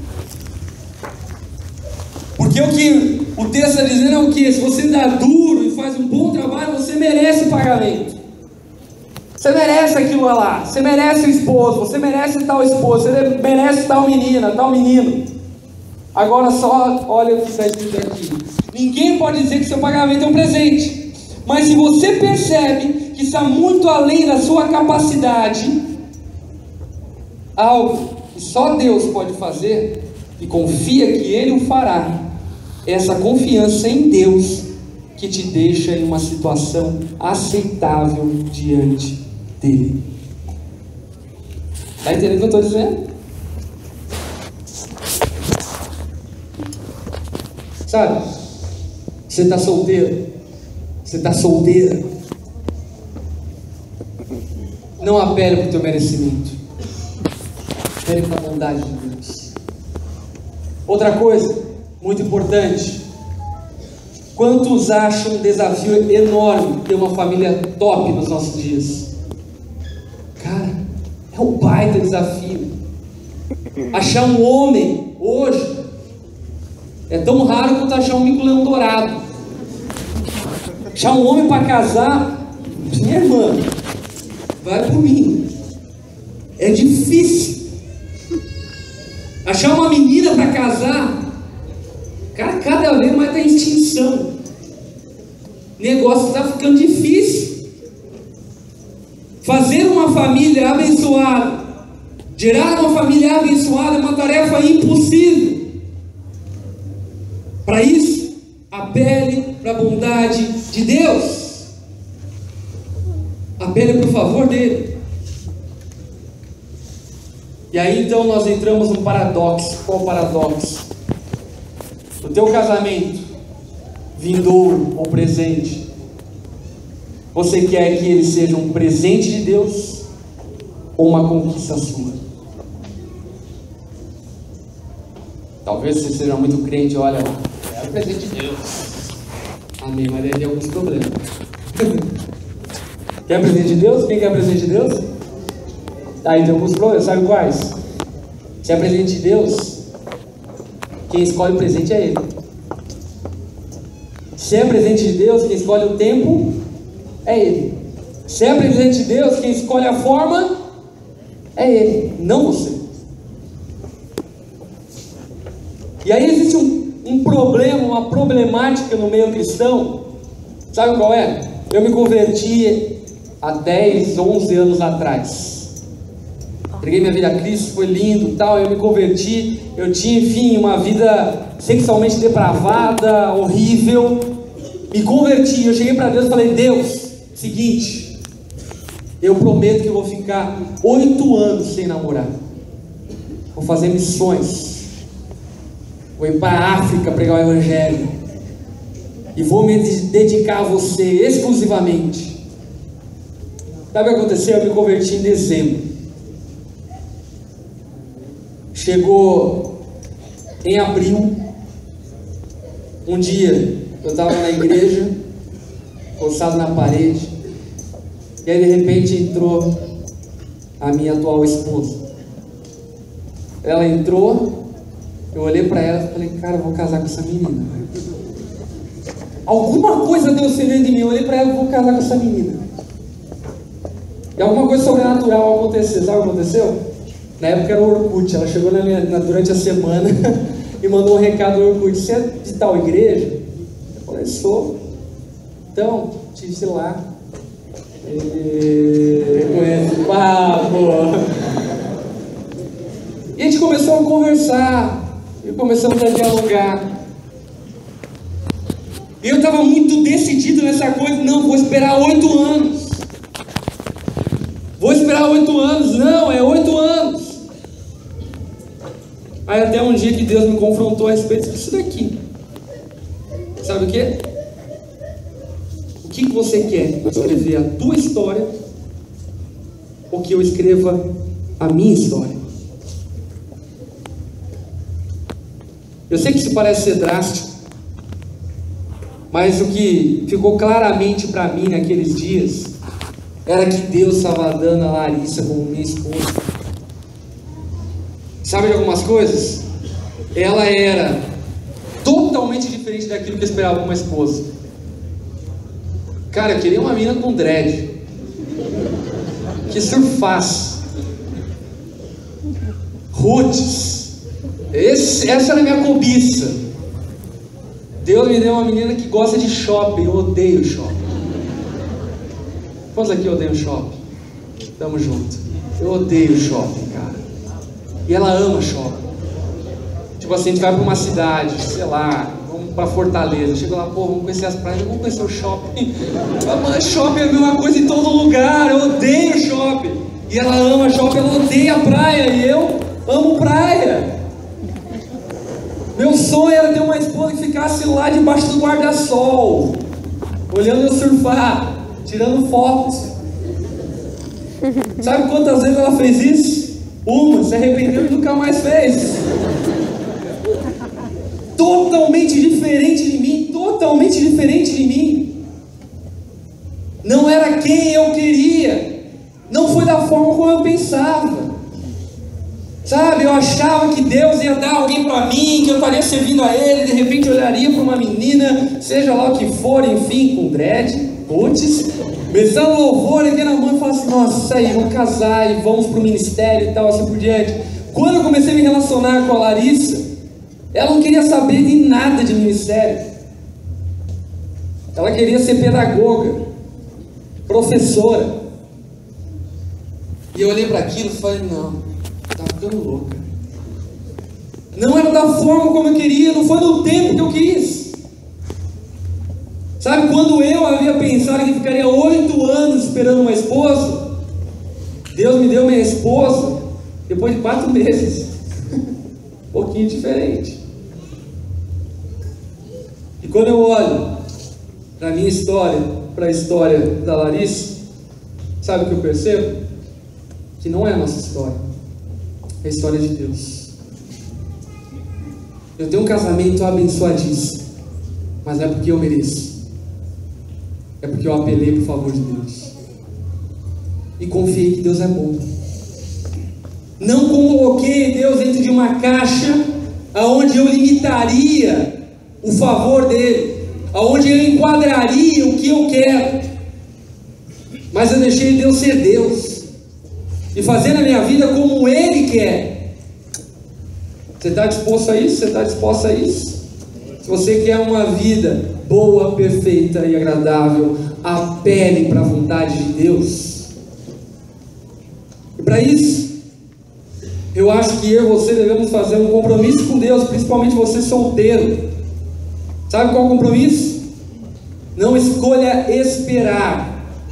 Speaker 1: Porque o que o texto está dizendo é o que? Se você dá duro e faz um bom trabalho, você merece pagamento. Você merece aquilo lá. Você merece o esposo. Você merece tal esposo. Você merece tal menina, tal menino. Agora só olha o que está escrito aqui. Ninguém pode dizer que seu pagamento é um presente. Mas se você percebe que está muito além da sua capacidade, algo que só Deus pode fazer, e confia que Ele o fará, é essa confiança em Deus que te deixa em uma situação aceitável diante dele. Está entendendo o que eu estou dizendo? Sabe? Você está solteiro, você está solteira, não apele para o teu merecimento, apele para a bondade de Deus. Outra coisa muito importante: quantos acham um desafio enorme ter uma família top nos nossos dias? Cara, é um baita desafio. Achar um homem hoje É tão raro quanto achar um mico-leão dourado. Achar um homem para casar, minha irmã, vai por mim. É difícil. Achar uma menina para casar, cara, cada vez mais está em extinção. O negócio está ficando difícil. Fazer uma família abençoada, gerar uma família abençoada é uma tarefa impossível. Para isso, apele para a bondade de Deus. Apele para o favor dele. E aí então nós entramos num paradoxo. Qual o paradoxo? O teu casamento, vindouro ou presente, você quer que ele seja um presente de Deus ou uma conquista sua? Talvez você seja muito crente, olha lá, é o presente de Deus. Amém, mas ele tem alguns problemas. Quer presente de Deus? Quem quer presente de Deus? Aí tem alguns problemas, sabe quais? Se é presente de Deus, quem escolhe o presente é Ele. Se é presente de Deus, quem escolhe o tempo é Ele. Se é presente de Deus, quem escolhe a forma é Ele, não você. E aí existe um, um problema, uma problemática no meio cristão. Sabe qual é? Eu me converti há dez, onze anos atrás. Entreguei minha vida a Cristo, foi lindo, tal, eu me converti, eu tinha, enfim, uma vida sexualmente depravada, horrível. Me converti, eu cheguei para Deus e falei: Deus, seguinte, eu prometo que eu vou ficar oito anos sem namorar. Vou fazer missões. Vou ir para a África pregar o Evangelho. E vou me dedicar a você exclusivamente. Sabe o que aconteceu? Eu me converti em dezembro. Chegou em abril, um dia eu estava na igreja, encostado na parede, e aí de repente entrou a minha atual esposa. Ela entrou, eu olhei para ela e falei: cara, eu vou casar com essa menina. Alguma coisa Deus fez dentro de mim, eu olhei para ela e vou casar com essa menina. E alguma coisa sobrenatural aconteceu. Sabe o que aconteceu? Na época era o Orkut, ela chegou na minha, na, durante a semana e mandou um recado no Orkut: você é de tal igreja? Eu falei: sou. Então, te disse lá. E... conhece o papo. E a gente começou a conversar, e começamos a dialogar. E eu estava muito decidido nessa coisa: não, vou esperar oito anos. Vou esperar oito anos, não, é oito anos. Aí até um dia que Deus me confrontou a respeito disso daqui. Sabe o que? O que você quer? Escrever a tua história ou que eu escreva a minha história? Eu sei que isso parece ser drástico, mas o que ficou claramente para mim naqueles dias era que Deus estava dando a Larissa como minha esposa. Sabe de algumas coisas? Ela era totalmente diferente daquilo que eu esperava uma esposa. Cara, eu queria uma menina com dread, que surfasse, roots. Esse, essa era a minha cobiça. Deus me deu uma menina que gosta de shopping. Eu odeio shopping. Quantos aqui odeiam shopping? Tamo junto. Eu odeio shopping, cara. E ela ama shopping. Tipo assim, a gente vai pra uma cidade, sei lá, vamos pra Fortaleza. Chega lá, pô, vamos conhecer as praias, vamos conhecer o shopping. Mas shopping é a mesma coisa em todo lugar. Eu odeio shopping. E ela ama shopping, ela odeia a praia. E eu amo praia. Meu sonho era ter uma esposa que ficasse lá debaixo do guarda-sol, olhando eu surfar, tirando fotos. Sabe quantas vezes ela fez isso? Uma, se arrependeu e nunca mais fez. Totalmente diferente de mim, totalmente diferente de mim. Não era quem eu queria, não foi da forma como eu pensava. Sabe, eu achava que Deus ia dar alguém para mim, que eu estaria servindo a Ele, de repente eu olharia para uma menina, seja lá o que for, enfim, com dread, putz, pensando louvor aqui na mão e falar assim, nossa, isso aí, vamos casar e vamos para o ministério e tal, assim por diante. Quando eu comecei a me relacionar com a Larissa, ela não queria saber de nada de ministério. Ela queria ser pedagoga, professora. E eu olhei para aquilo e falei, não, tá ficando louca. Não era da forma como eu queria, não foi no tempo que eu quis. Sabe, quando eu havia pensado que ficaria oito anos esperando uma esposa, Deus me deu minha esposa depois de quatro meses. Um pouquinho diferente. E quando eu olho para a minha história, para a história da Larissa, sabe o que eu percebo? Que não é a nossa história, é a história de Deus. Eu tenho um casamento abençoadíssimo, mas não é porque eu mereço, é porque eu apelei por favor de Deus e confiei que Deus é bom. Não coloquei Deus dentro de uma caixa aonde eu limitaria o favor dele, aonde eu enquadraria o que eu quero, mas eu deixei Deus ser Deus e fazer na minha vida como Ele quer. Você está disposto a isso? Você está disposta a isso? Se você quer uma vida boa, perfeita e agradável, apele para a vontade de Deus. E para isso, eu acho que eu e você devemos fazer um compromisso com Deus, principalmente você solteiro. Sabe qual é o compromisso? Não escolha esperar,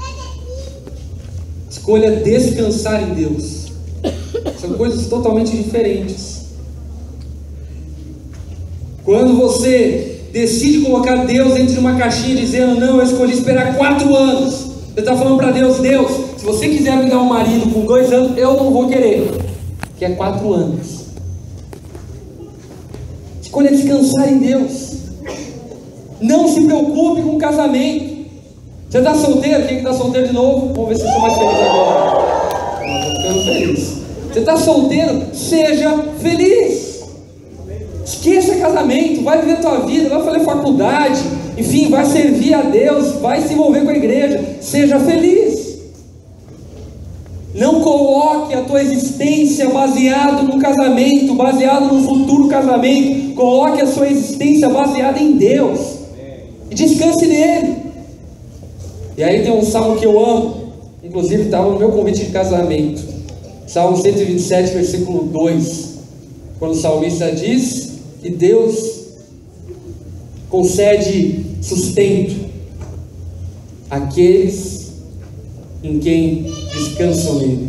Speaker 1: escolha descansar em Deus. São coisas totalmente diferentes. Quando você decide colocar Deus dentro de uma caixinha dizendo, não, eu escolhi esperar quatro anos, você está falando para Deus, Deus, se você quiser me dar um marido com dois anos, eu não vou querer, que é quatro anos. Escolha descansar em Deus. Não se preocupe com o casamento. Você está solteiro? Quem está solteiro de novo? Vamos ver se eu sou mais feliz agora. Estou ficando feliz. Você está solteiro? Seja feliz. Esqueça casamento. Vai viver a tua vida, vai fazer faculdade, enfim, vai servir a Deus, vai se envolver com a igreja. Seja feliz. Não coloque a tua existência baseado no casamento, baseado no futuro casamento. Coloque a sua existência baseada em Deus e descanse nele. E aí tem um salmo que eu amo, inclusive estava no meu convite de casamento, Salmo cento e vinte e sete, versículo dois, quando o salmista diz que Deus concede sustento àqueles em quem descansam nele,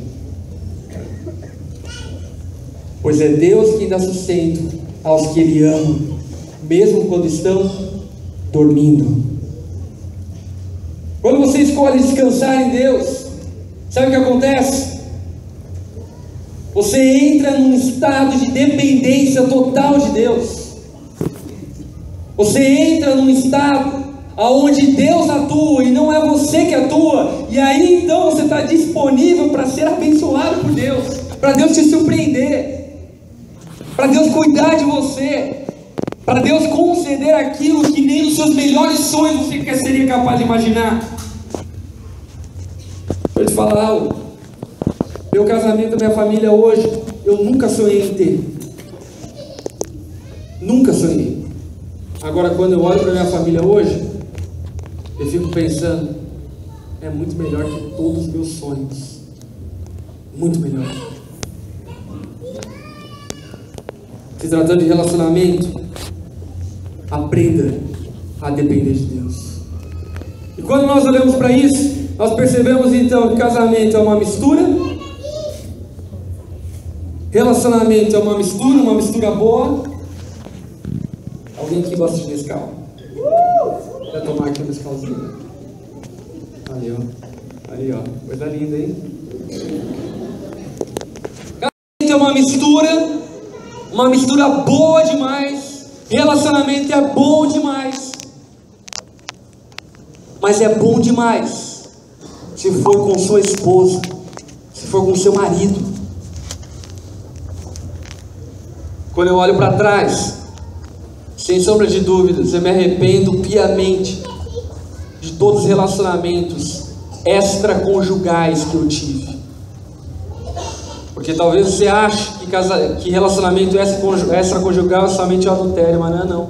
Speaker 1: pois é Deus quem dá sustento aos que Ele ama, mesmo quando estão dormindo. Quando você escolhe descansar em Deus, sabe o que acontece? Você entra num estado de dependência total de Deus. Você entra num estado onde Deus atua e não é você que atua. E aí então você está disponível para ser abençoado por Deus, para Deus te surpreender, para Deus cuidar de você, para Deus conceder aquilo que nem nos seus melhores sonhos você seria capaz de imaginar. Deixa eu te falar algo. Meu casamento, minha família hoje, eu nunca sonhei em ter. Nunca sonhei. Agora, quando eu olho para minha família hoje, eu fico pensando, é muito melhor que todos os meus sonhos. Muito melhor. Se tratando de relacionamento, aprenda a depender de Deus. E quando nós olhamos para isso, nós percebemos então que casamento é uma mistura, relacionamento é uma mistura, uma mistura boa. Alguém que gosta de Nescau? Vai tomar aqui um Nescauzinho. Ali ó, ali ó, coisa linda, hein? Casamento é uma mistura, uma mistura boa demais. Relacionamento é bom demais, mas é bom demais se for com sua esposa, se for com seu marido. quando eu olho para trás, sem sombra de dúvidas, eu me arrependo piamente de todos os relacionamentos extraconjugais que eu tive. Porque talvez você ache que, casa, que relacionamento extraconjugal é somente o adultério, mas não é não.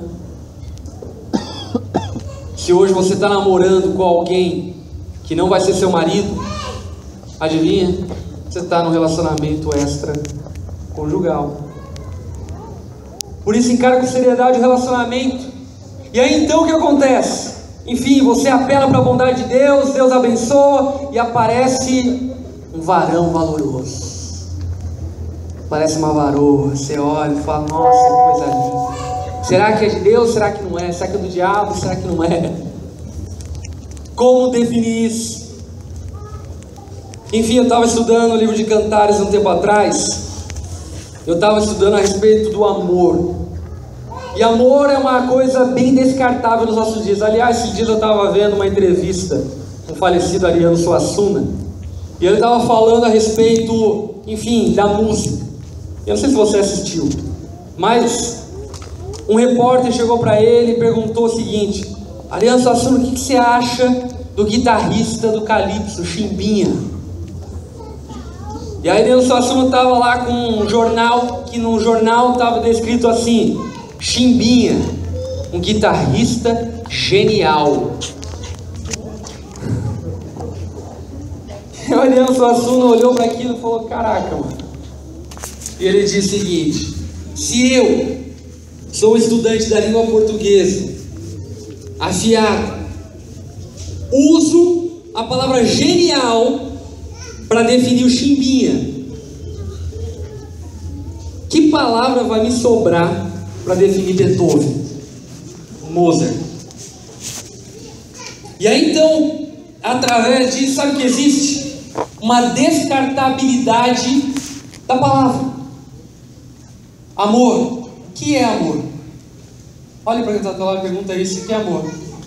Speaker 1: Se hoje você está namorando com alguém que não vai ser seu marido, adivinha? Você está num relacionamento extraconjugal. Por isso encara com seriedade o relacionamento. E aí então o que acontece? Enfim, você apela para a bondade de Deus, Deus abençoa e aparece um varão valoroso. Parece uma varoa. Você olha e fala, nossa, que coisa linda. Será que é de Deus? Será que não é? Será que é do diabo? Será que não é? Como definir isso? Enfim, eu estava estudando o livro de Cantares um tempo atrás. Eu estava estudando a respeito do amor. E amor é uma coisa bem descartável nos nossos dias. Aliás, esses dias eu estava vendo uma entrevista com o falecido Ariano Suassuna. E ele estava falando a respeito, enfim, da música. Eu não sei se você assistiu, mas um repórter chegou para ele e perguntou o seguinte: Ariano Suassuna, o que, que você acha do guitarrista do Calypso, Chimbinha? E aí Ariano Suassuna estava lá com um jornal, que no jornal estava descrito assim: Chimbinha, um guitarrista genial. E o Ariano Suassuna olhou para aquilo e falou: caraca, mano. E ele disse o seguinte: se eu sou estudante da língua portuguesa, afiado, uso a palavra genial para definir o Chimbinha, que palavra vai me sobrar para definir Beethoven, Mozart? E aí então, através disso, sabe o que existe? Uma descartabilidade da palavra. Amor. O que é amor? Olha para quem está do lado e pergunta isso: o que é amor?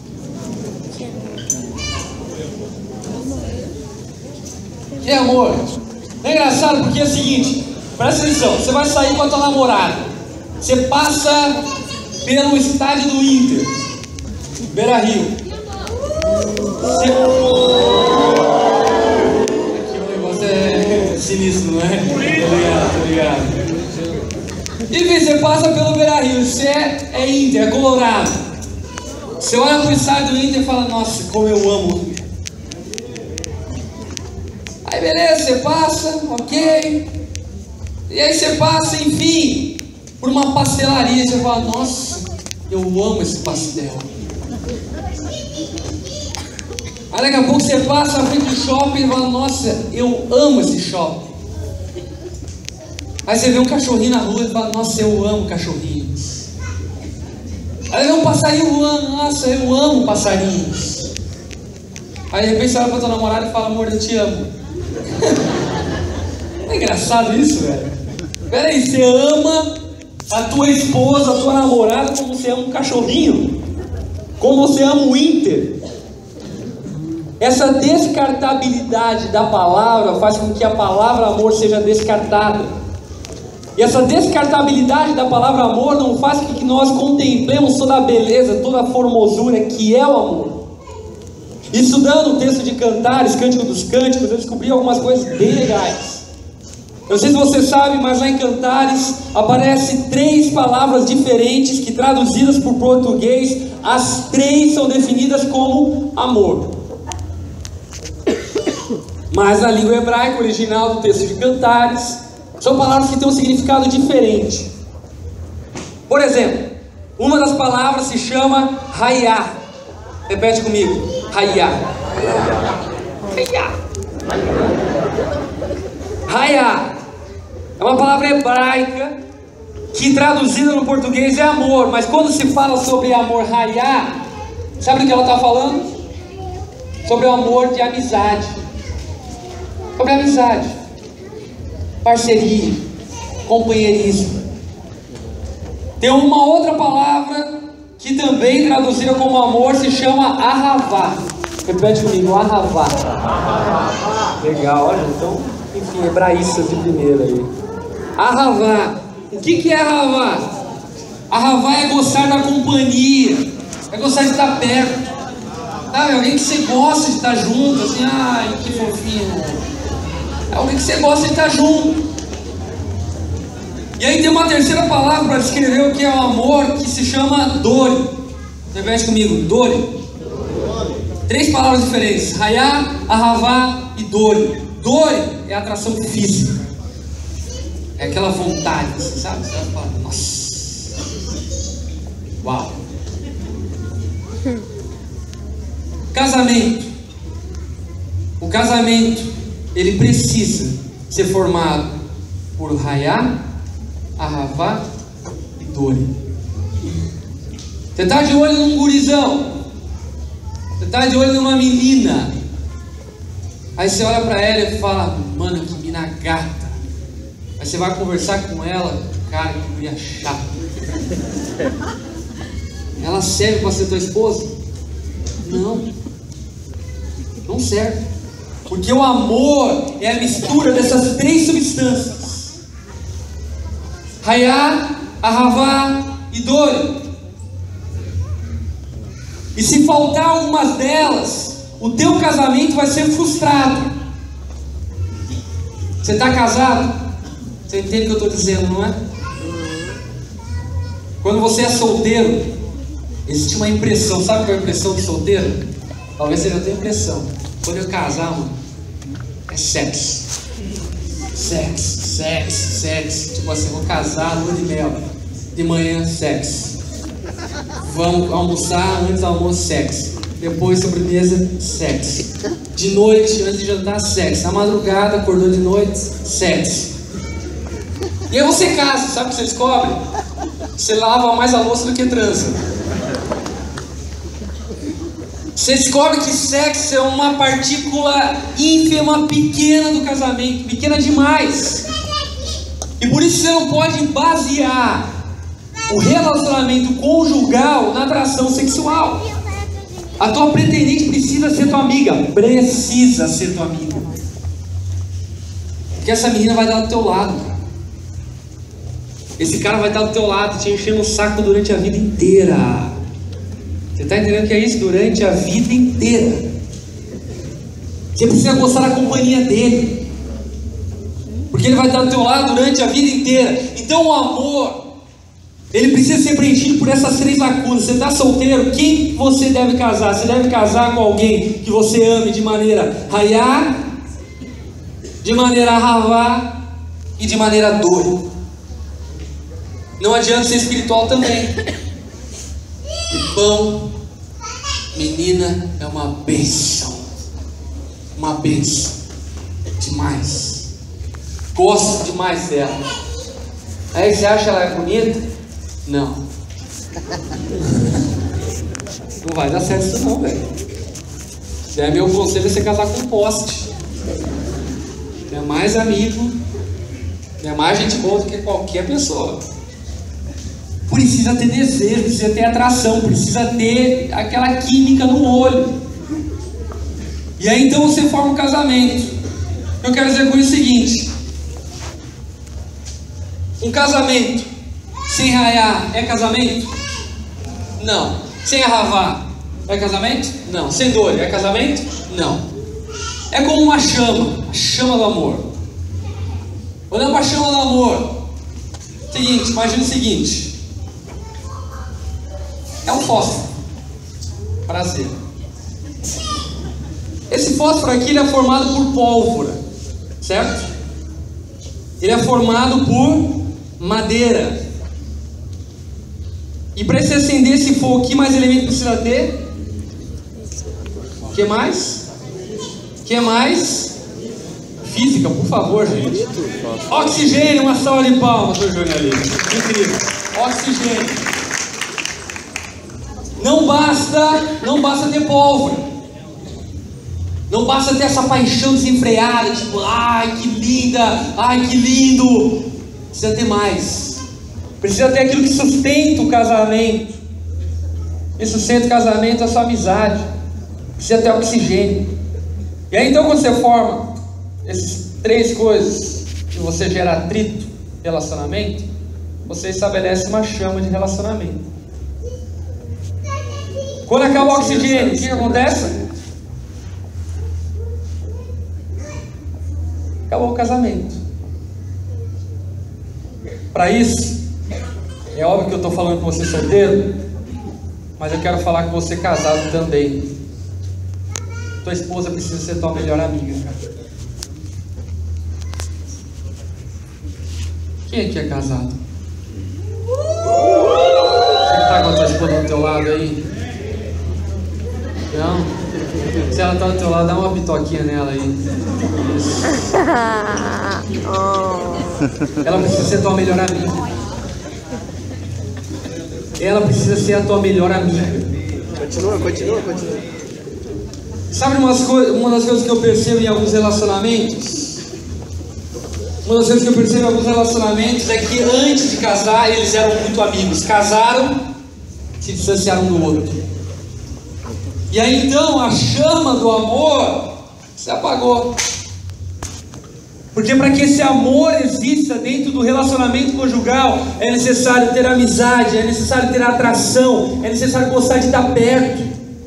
Speaker 1: O que é amor? É engraçado porque é o seguinte, presta atenção, você vai sair com a tua namorada, você passa pelo estádio do Inter, Beira Rio. Você... Aqui o negócio é sinistro, não é? Tô ligado, tô ligado. Enfim, você passa pelo Beira Rio, você é, é Inter, é Colorado. Você olha pro estádio do Inter e fala: nossa, como eu amo. Aí beleza, você passa, ok. E aí você passa, enfim, por uma pastelaria, você fala: nossa, eu amo esse pastel. Aí daqui a pouco você passa na frente do shopping e fala: nossa, eu amo esse shopping. Aí você vê um cachorrinho na rua e fala: nossa, eu amo cachorrinhos. Aí vê um passarinho voando: nossa, eu amo passarinhos. Aí de repente você olha pra tua namorada e fala: amor, eu te amo. Não é engraçado isso, velho? Peraí, você ama a tua esposa, a tua namorada, como você ama um cachorrinho? Como você ama o Inter? Essa descartabilidade da palavra faz com que a palavra amor seja descartada. E essa descartabilidade da palavra amor não faz com que nós contemplemos toda a beleza, toda a formosura que é o amor. Estudando o texto de Cantares, Cântico dos Cânticos, eu descobri algumas coisas bem legais. Eu não sei se você sabe, mas lá em Cantares aparecem três palavras diferentes que, traduzidas para o português, as três são definidas como amor. Mas na língua hebraica original do texto de Cantares, são palavras que têm um significado diferente. Por exemplo, uma das palavras se chama Hayá. Repete comigo: Hayá. Hayá. Hayá é uma palavra hebraica que, traduzida no português, é amor. Mas quando se fala sobre amor Hayá, sabe do que ela está falando? Sobre o amor de amizade. Sobre amizade, parceria, companheirismo. Tem uma outra palavra que também traduzida como amor se chama Ahavá. Repete comigo: Ahavá. Legal, olha, então, enfim, hebraístas de primeira aí. Ahavá O que, que é Ahavá? Ahavá é gostar da companhia, é gostar de estar perto, sabe? Alguém que você gosta de estar junto, assim, ai, que fofinho. É alguém que você gosta de estar junto. E aí tem uma terceira palavra para descrever o que é o amor, que se chama dore. Repete comigo, dore. Três palavras diferentes: Hayá, Ahavá e dore. Dore é atração física. É aquela vontade, você sabe? Você vai falar, nossa. Uau. Casamento. O casamento, ele precisa ser formado por Hayá, Ahavá e dore. Você está de olho num gurizão, você está de olho numa menina, aí você olha para ela e fala, mano, que mina gata. Aí você vai conversar com ela, cara, que mulher chata. Ela serve para ser tua esposa? Não, não serve. Porque o amor é a mistura dessas três substâncias: Hayá, Ahavá e dore. E se faltar algumas delas, o teu casamento vai ser frustrado. Você está casado? Você entende o que eu estou dizendo, não é? Quando você é solteiro, existe uma impressão. Sabe qual é a impressão de solteiro? Talvez você já tenha impressão. Quando eu casar, mano, é sexo. Sexo, sexo, sexo. Tipo assim, vou casar, lua de mel. De manhã, sexo. Vamos almoçar, antes do almoço, sexo. Depois, sobremesa, sexo. De noite, antes de jantar, sexo. Na madrugada, acordou de noite, sexo. E aí você casa, sabe o que você descobre? Você lava mais a louça do que transa. Você descobre que sexo é uma partícula ínfima, pequena do casamento, pequena demais. E por isso você não pode basear o relacionamento conjugal na atração sexual. A tua pretendente precisa ser tua amiga, precisa ser tua amiga. Porque essa menina vai dar do teu lado. Esse cara vai estar do teu lado, te enchendo o saco durante a vida inteira. Você está entendendo o que é isso? Durante a vida inteira. Você precisa gostar da companhia dele, porque ele vai estar do teu lado durante a vida inteira. Então o amor, ele precisa ser preenchido por essas três lacunas. Você está solteiro? Quem você deve casar? Você deve casar com alguém que você ame de maneira Hayá, de maneira Ahavá e de maneira dore. Não adianta ser espiritual também. E pão, menina, é uma bênção. Uma bênção. Demais. Gosto demais dela. Aí você acha ela bonita? Não. Não vai dar certo isso não, velho. É meu conselho é você casar com poste. É mais amigo, é mais gente boa do que qualquer pessoa. Precisa ter desejo, precisa ter atração, precisa ter aquela química no olho. E aí então você forma um casamento. Eu quero dizer com isso o seguinte: um casamento sem Hayá é casamento? Não. Sem Ahavá é casamento? Não. Sem dore é casamento? Não. É como uma chama, a chama do amor. Olhando para a chama do amor, seguinte, imagina o seguinte: é um fósforo. Prazer. Esse fósforo aqui ele é formado por pólvora, certo? Ele é formado por madeira. E para se acender esse fogo, que mais elemento precisa ter? O que mais? O que mais? Física, por favor, gente. Oxigênio, uma salva de palmas para o jornalista. Incrível. Oxigênio. Não basta, não basta ter pólvora. Não basta ter essa paixão desenfreada, tipo, ai que linda, ai que lindo. Precisa ter mais. Precisa ter aquilo que sustenta o casamento. E sustenta o casamento é a sua amizade. Precisa ter oxigênio. E aí então quando você forma essas três coisas, que você gera atrito, relacionamento, você estabelece uma chama de relacionamento. Quando acaba o oxigênio, o que, que acontece? Acabou o casamento. Para isso, é óbvio que eu estou falando com você solteiro, mas eu quero falar com você casado também. Tua esposa precisa ser tua melhor amiga, cara. Quem aqui é casado? Quem está com a tua esposa do teu lado aí? Não? Se ela está do teu lado, dá uma bitoquinha nela aí. Isso. Ela precisa ser tua melhor amiga. Ela precisa ser a tua melhor amiga.
Speaker 3: Continua, continua, continua.
Speaker 1: Sabe umas coi- uma das coisas que eu percebo em alguns relacionamentos? Uma das coisas que eu percebo em alguns relacionamentos é que antes de casar eles eram muito amigos. Casaram, se distanciaram um do outro. E aí então a chama do amor se apagou. Porque para que esse amor exista dentro do relacionamento conjugal, é necessário ter amizade, é necessário ter atração, é necessário gostar de estar perto.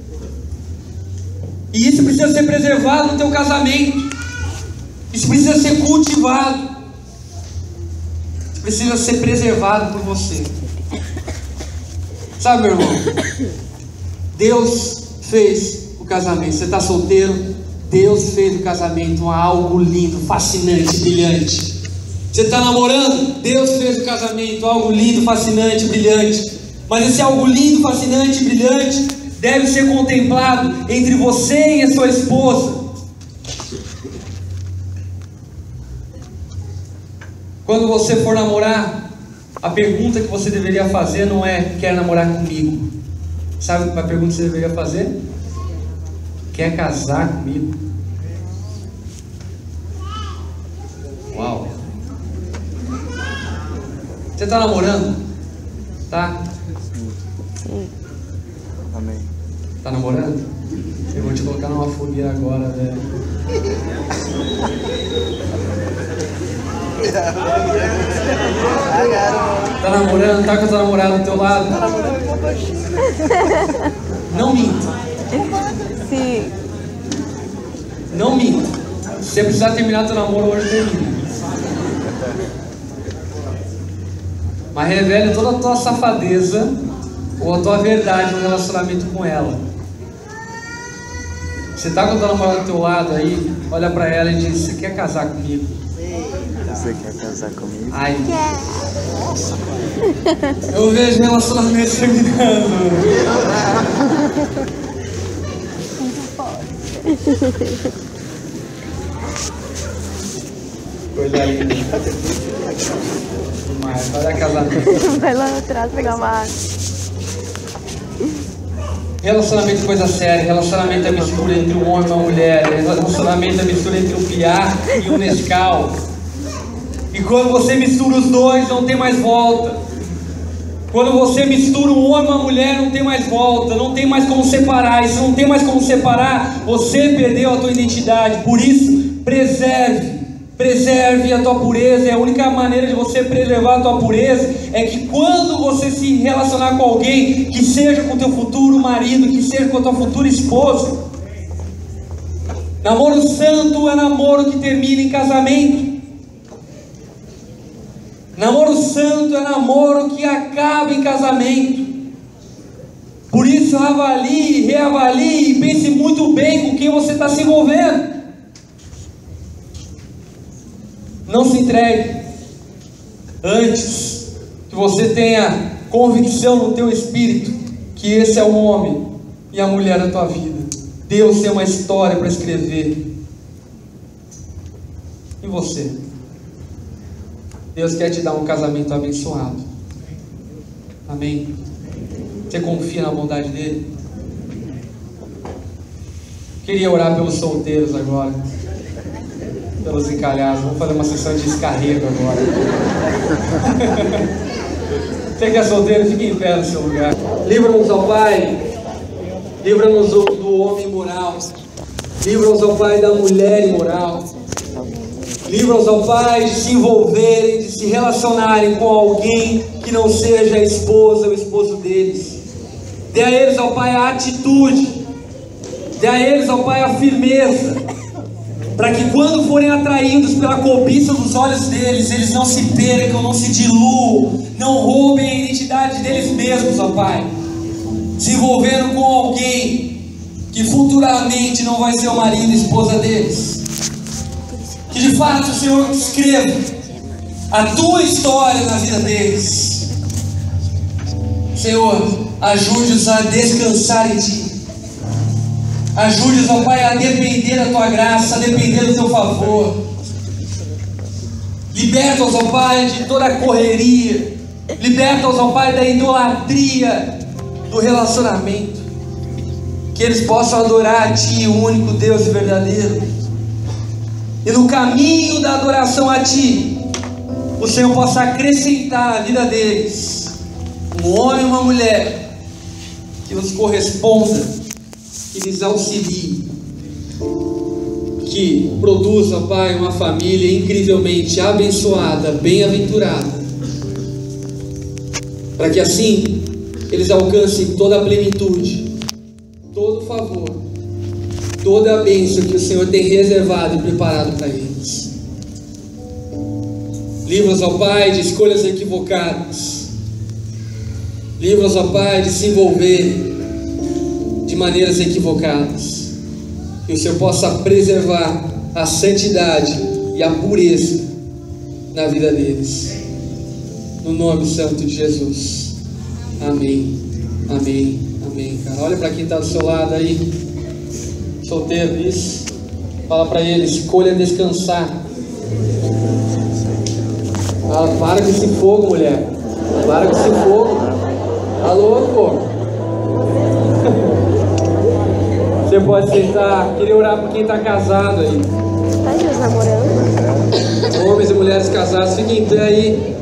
Speaker 1: E isso precisa ser preservado no teu casamento. Isso precisa ser cultivado. Isso precisa ser preservado por você. Sabe, meu irmão? Deus fez o casamento. Você está solteiro? Deus fez o casamento algo lindo, fascinante, brilhante. Você está namorando? Deus fez o casamento algo lindo, fascinante, brilhante. Mas esse algo lindo, fascinante, brilhante deve ser contemplado entre você e a sua esposa. Quando você for namorar, a pergunta que você deveria fazer não é: quer namorar comigo? Sabe a pergunta que você deveria fazer? Quer casar comigo? Uau! Você está namorando? Tá?
Speaker 2: Sim.
Speaker 3: Amém.
Speaker 1: Tá namorando? Eu vou te colocar numa fogueira agora, velho. Tá namorando? Tá com a tua namorada do teu lado? Não minta.
Speaker 2: Sim.
Speaker 1: Não minta. Se você precisar terminar teu namoro hoje, termina. Mas revele toda a tua safadeza ou a tua verdade no relacionamento com ela. Você tá com a tua namorada do teu lado aí, olha pra ela e diz: você quer casar comigo?
Speaker 3: Você quer casar comigo?
Speaker 1: Ai, eu vejo relacionamento terminando. Coisa linda. Demais, olha casamento.
Speaker 2: Vai lá atrás pegar uma água.
Speaker 1: Relacionamento é coisa séria. Relacionamento é mistura entre um homem e uma mulher. Relacionamento é mistura entre um piá e um nescau. E quando você mistura os dois, não tem mais volta. Quando você mistura um homem e uma mulher, não tem mais volta. Não tem mais como separar. E se não tem mais como separar, você perdeu a tua identidade. Por isso, preserve. Preserve a tua pureza. E a única maneira de você preservar a tua pureza é que quando você se relacionar com alguém, que seja com o teu futuro marido, que seja com a tua futura esposa. Namoro santo é namoro que termina em casamento. Namoro santo é namoro que acaba em casamento. Por isso, avalie, reavalie e pense muito bem com quem você está se envolvendo. Não se entregue antes que você tenha convicção no teu espírito que esse é o homem e a mulher da tua vida. Deus tem uma história para escrever. E você? Deus quer te dar um casamento abençoado. Amém? Você confia na bondade dele? Queria orar pelos solteiros agora, pelos encalhados. Vamos fazer uma sessão de descarrego agora. Você que é solteiro, fique em pé no seu lugar. Livra-nos, ó Pai. Livra-nos do, do homem imoral. Livra-nos, ó Pai, da mulher imoral. Livra-os, ó Pai, de se envolverem, de se relacionarem com alguém que não seja a esposa ou o esposo deles. Dê a eles, ó Pai, a atitude. Dê a eles, ó Pai, a firmeza, para que quando forem atraídos pela cobiça dos olhos deles, eles não se percam, não se diluam, não roubem a identidade deles mesmos, ó Pai, se envolvendo com alguém que futuramente não vai ser o marido e esposa deles. Que de fato o Senhor escreva a tua história na vida deles. Senhor, ajude-os a descansar em Ti. Ajude-os, ó Pai, a depender da Tua graça, a depender do Teu favor. Liberta-os, ó Pai, de toda a correria. Liberta-os, ó Pai, da idolatria do relacionamento. Que eles possam adorar a Ti, o único Deus verdadeiro. E no caminho da adoração a Ti, o Senhor possa acrescentar à vida deles um homem e uma mulher que nos corresponda, que lhes auxilie, que produza, Pai, uma família incrivelmente abençoada, bem-aventurada, para que assim eles alcancem toda a plenitude, todo o favor, toda a bênção que o Senhor tem reservado e preparado para eles. Livra-os, ó Pai, de escolhas equivocadas. Livra-os, ó Pai, de se envolver de maneiras equivocadas. Que o Senhor possa preservar a santidade e a pureza na vida deles. No nome santo de Jesus. Amém. Amém. Amém, cara. Olha para quem está do seu lado aí. Solteiro, isso. Fala para ele, escolha descansar. Fala, para com esse fogo, mulher. Para com esse fogo. Tá louco? Você pode sentar. Queria orar por quem está casado aí.
Speaker 2: Tá aí, os namorando?
Speaker 1: Homens e mulheres casados, fiquem em pé aí.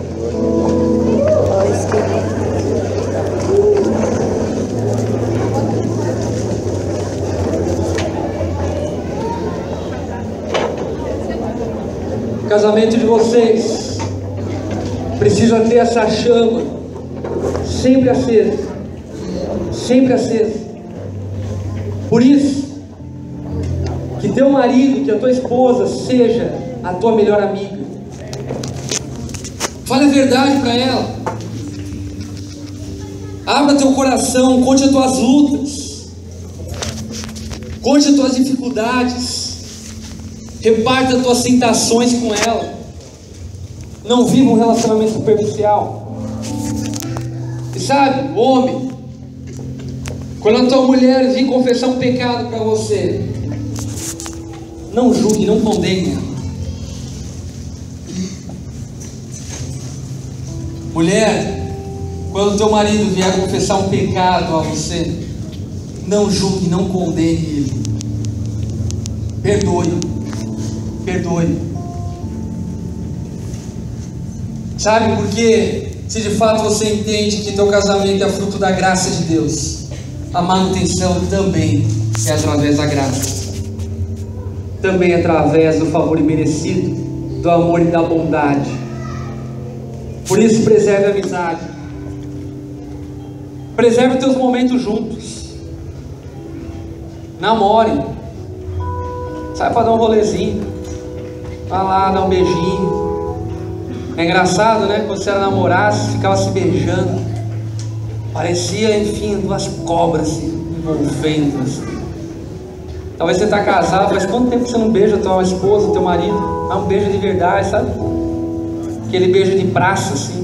Speaker 1: O casamento de vocês precisa ter essa chama sempre acesa, sempre acesa. Por isso, que teu marido, que a tua esposa seja a tua melhor amiga. Fale a verdade para ela. Abra teu coração, conte as tuas lutas, conte as tuas dificuldades. Reparta as tuas tentações com ela. Não viva um relacionamento superficial. E sabe, homem, quando a tua mulher vir confessar um pecado para você, não julgue, não condene ela. Mulher, quando o teu marido vier confessar um pecado a você, não julgue, não condene ele. Perdoe. Perdoe. Sabe por quê? Se de fato você entende que teu casamento é fruto da graça de Deus, a manutenção também é através da graça, também através do favor imerecido, do amor e da bondade. Por isso, preserve a amizade, preserve os teus momentos juntos, namore, sai para dar um rolezinho, vai lá, dá um beijinho. É engraçado, né? Quando você era namorado, você ficava se beijando, parecia, enfim, duas cobras se envolvendo assim. Talvez você está casado, faz quanto tempo que você não beija a tua esposa, o teu marido? Ah, um beijo de verdade, sabe? Aquele beijo de praça assim.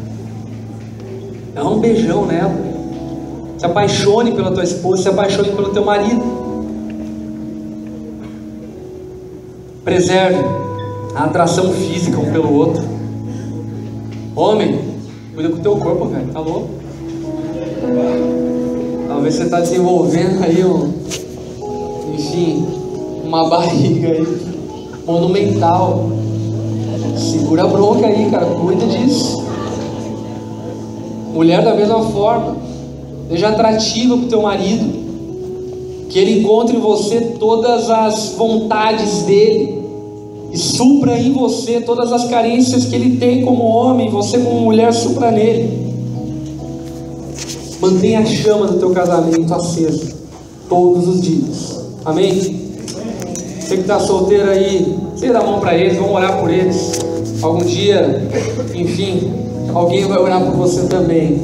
Speaker 1: Dá um beijão nela. Se apaixone pela tua esposa, se apaixone pelo teu marido. Preserve a atração física um pelo outro. Homem, cuida com o teu corpo, velho, tá louco? Talvez você está desenvolvendo aí um, enfim, uma barriga aí monumental. Segura a bronca aí, cara, cuida disso. Mulher, da mesma forma, seja atrativa para o teu marido, que ele encontre em você todas as vontades dele, e supra em você todas as carências que ele tem como homem, você como mulher supra nele. Mantenha a chama do teu casamento acesa todos os dias. Amém? Você que está solteiro aí, você dá a mão para eles, vamos orar por eles. Algum dia, enfim, alguém vai orar por você também.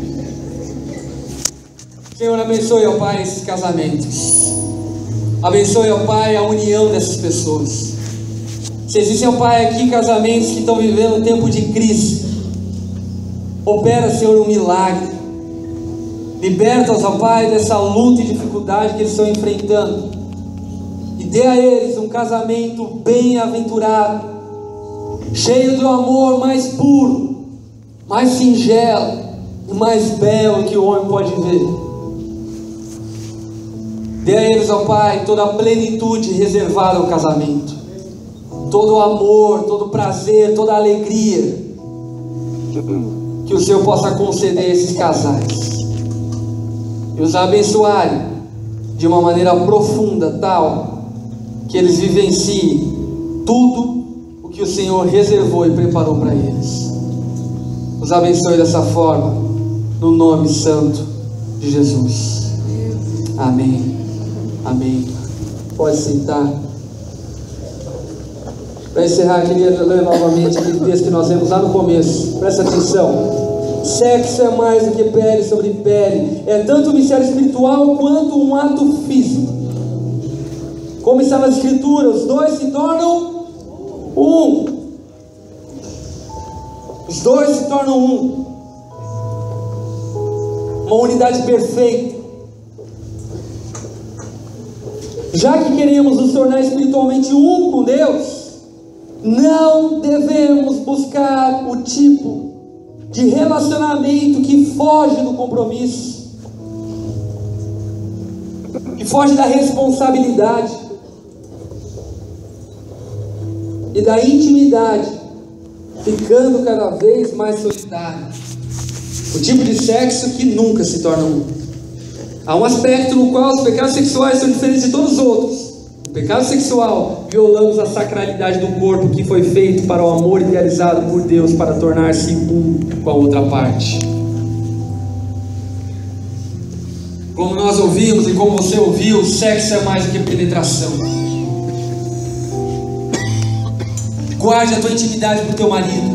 Speaker 1: Senhor, abençoe, ó Pai, esses casamentos. Abençoe, ó Pai, a união dessas pessoas. Se existem, ó Pai, aqui casamentos que estão vivendo um tempo de crise, opera, Senhor, um milagre. Liberta-os, ó Pai, dessa luta e dificuldade que eles estão enfrentando. E dê a eles um casamento bem-aventurado, cheio do amor mais puro, mais singelo e mais belo que o homem pode ver. Dê a eles, ó Pai, toda a plenitude reservada ao casamento, todo o amor, todo o prazer, toda a alegria que o Senhor possa conceder a esses casais e os abençoar de uma maneira profunda, tal que eles vivenciem tudo o que o Senhor reservou e preparou para eles. Os abençoe dessa forma, no nome santo de Jesus. Amém. Amém. Pode sentar. Para encerrar, queria ler novamente aquele texto que nós lemos lá no começo. Presta atenção. Sexo é mais do que pele sobre pele. É tanto um mistério espiritual quanto um ato físico. Como está nas Escrituras, os dois se tornam um. Os dois se tornam um. Uma unidade perfeita. Já que queremos nos tornar espiritualmente um com Deus, não devemos buscar o tipo de relacionamento que foge do compromisso, que foge da responsabilidade e da intimidade, ficando cada vez mais solitário. O tipo de sexo que nunca se torna um. Há um aspecto no qual os pecados sexuais são diferentes de todos os outros. No pecado sexual, violamos a sacralidade do corpo que foi feito para o amor idealizado por Deus para tornar-se um com a outra parte. Como nós ouvimos e como você ouviu, o sexo é mais do que penetração. Guarde a tua intimidade para o teu marido,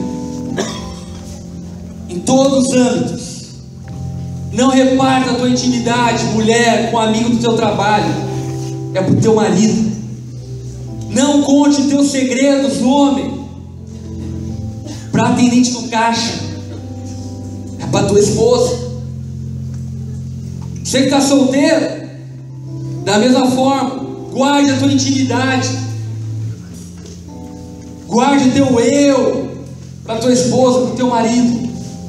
Speaker 1: em todos os âmbitos. Não reparta a tua intimidade, mulher, com um amigo do teu trabalho. É para o teu marido. Não conte os teus segredos, homem, para atendente do caixa. É para tua esposa. Você que está solteiro, da mesma forma, guarde a tua intimidade. Guarde o teu eu para tua esposa, para o teu marido.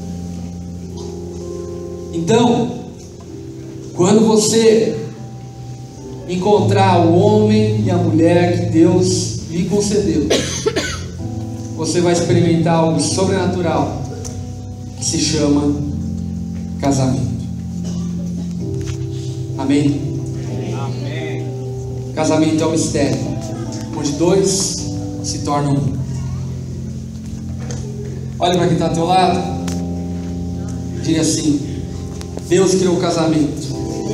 Speaker 1: Então, quando você encontrar o homem e a mulher que Deus lhe concedeu, você vai experimentar algo sobrenatural que se chama casamento. Amém? Amém. Casamento é um mistério, onde dois se tornam um. Olha para quem está ao teu lado, diga assim: Deus criou o casamento.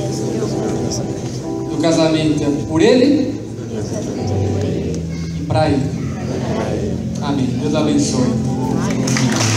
Speaker 1: E o casamento é por Ele e para Ele. Amém. Deus abençoe.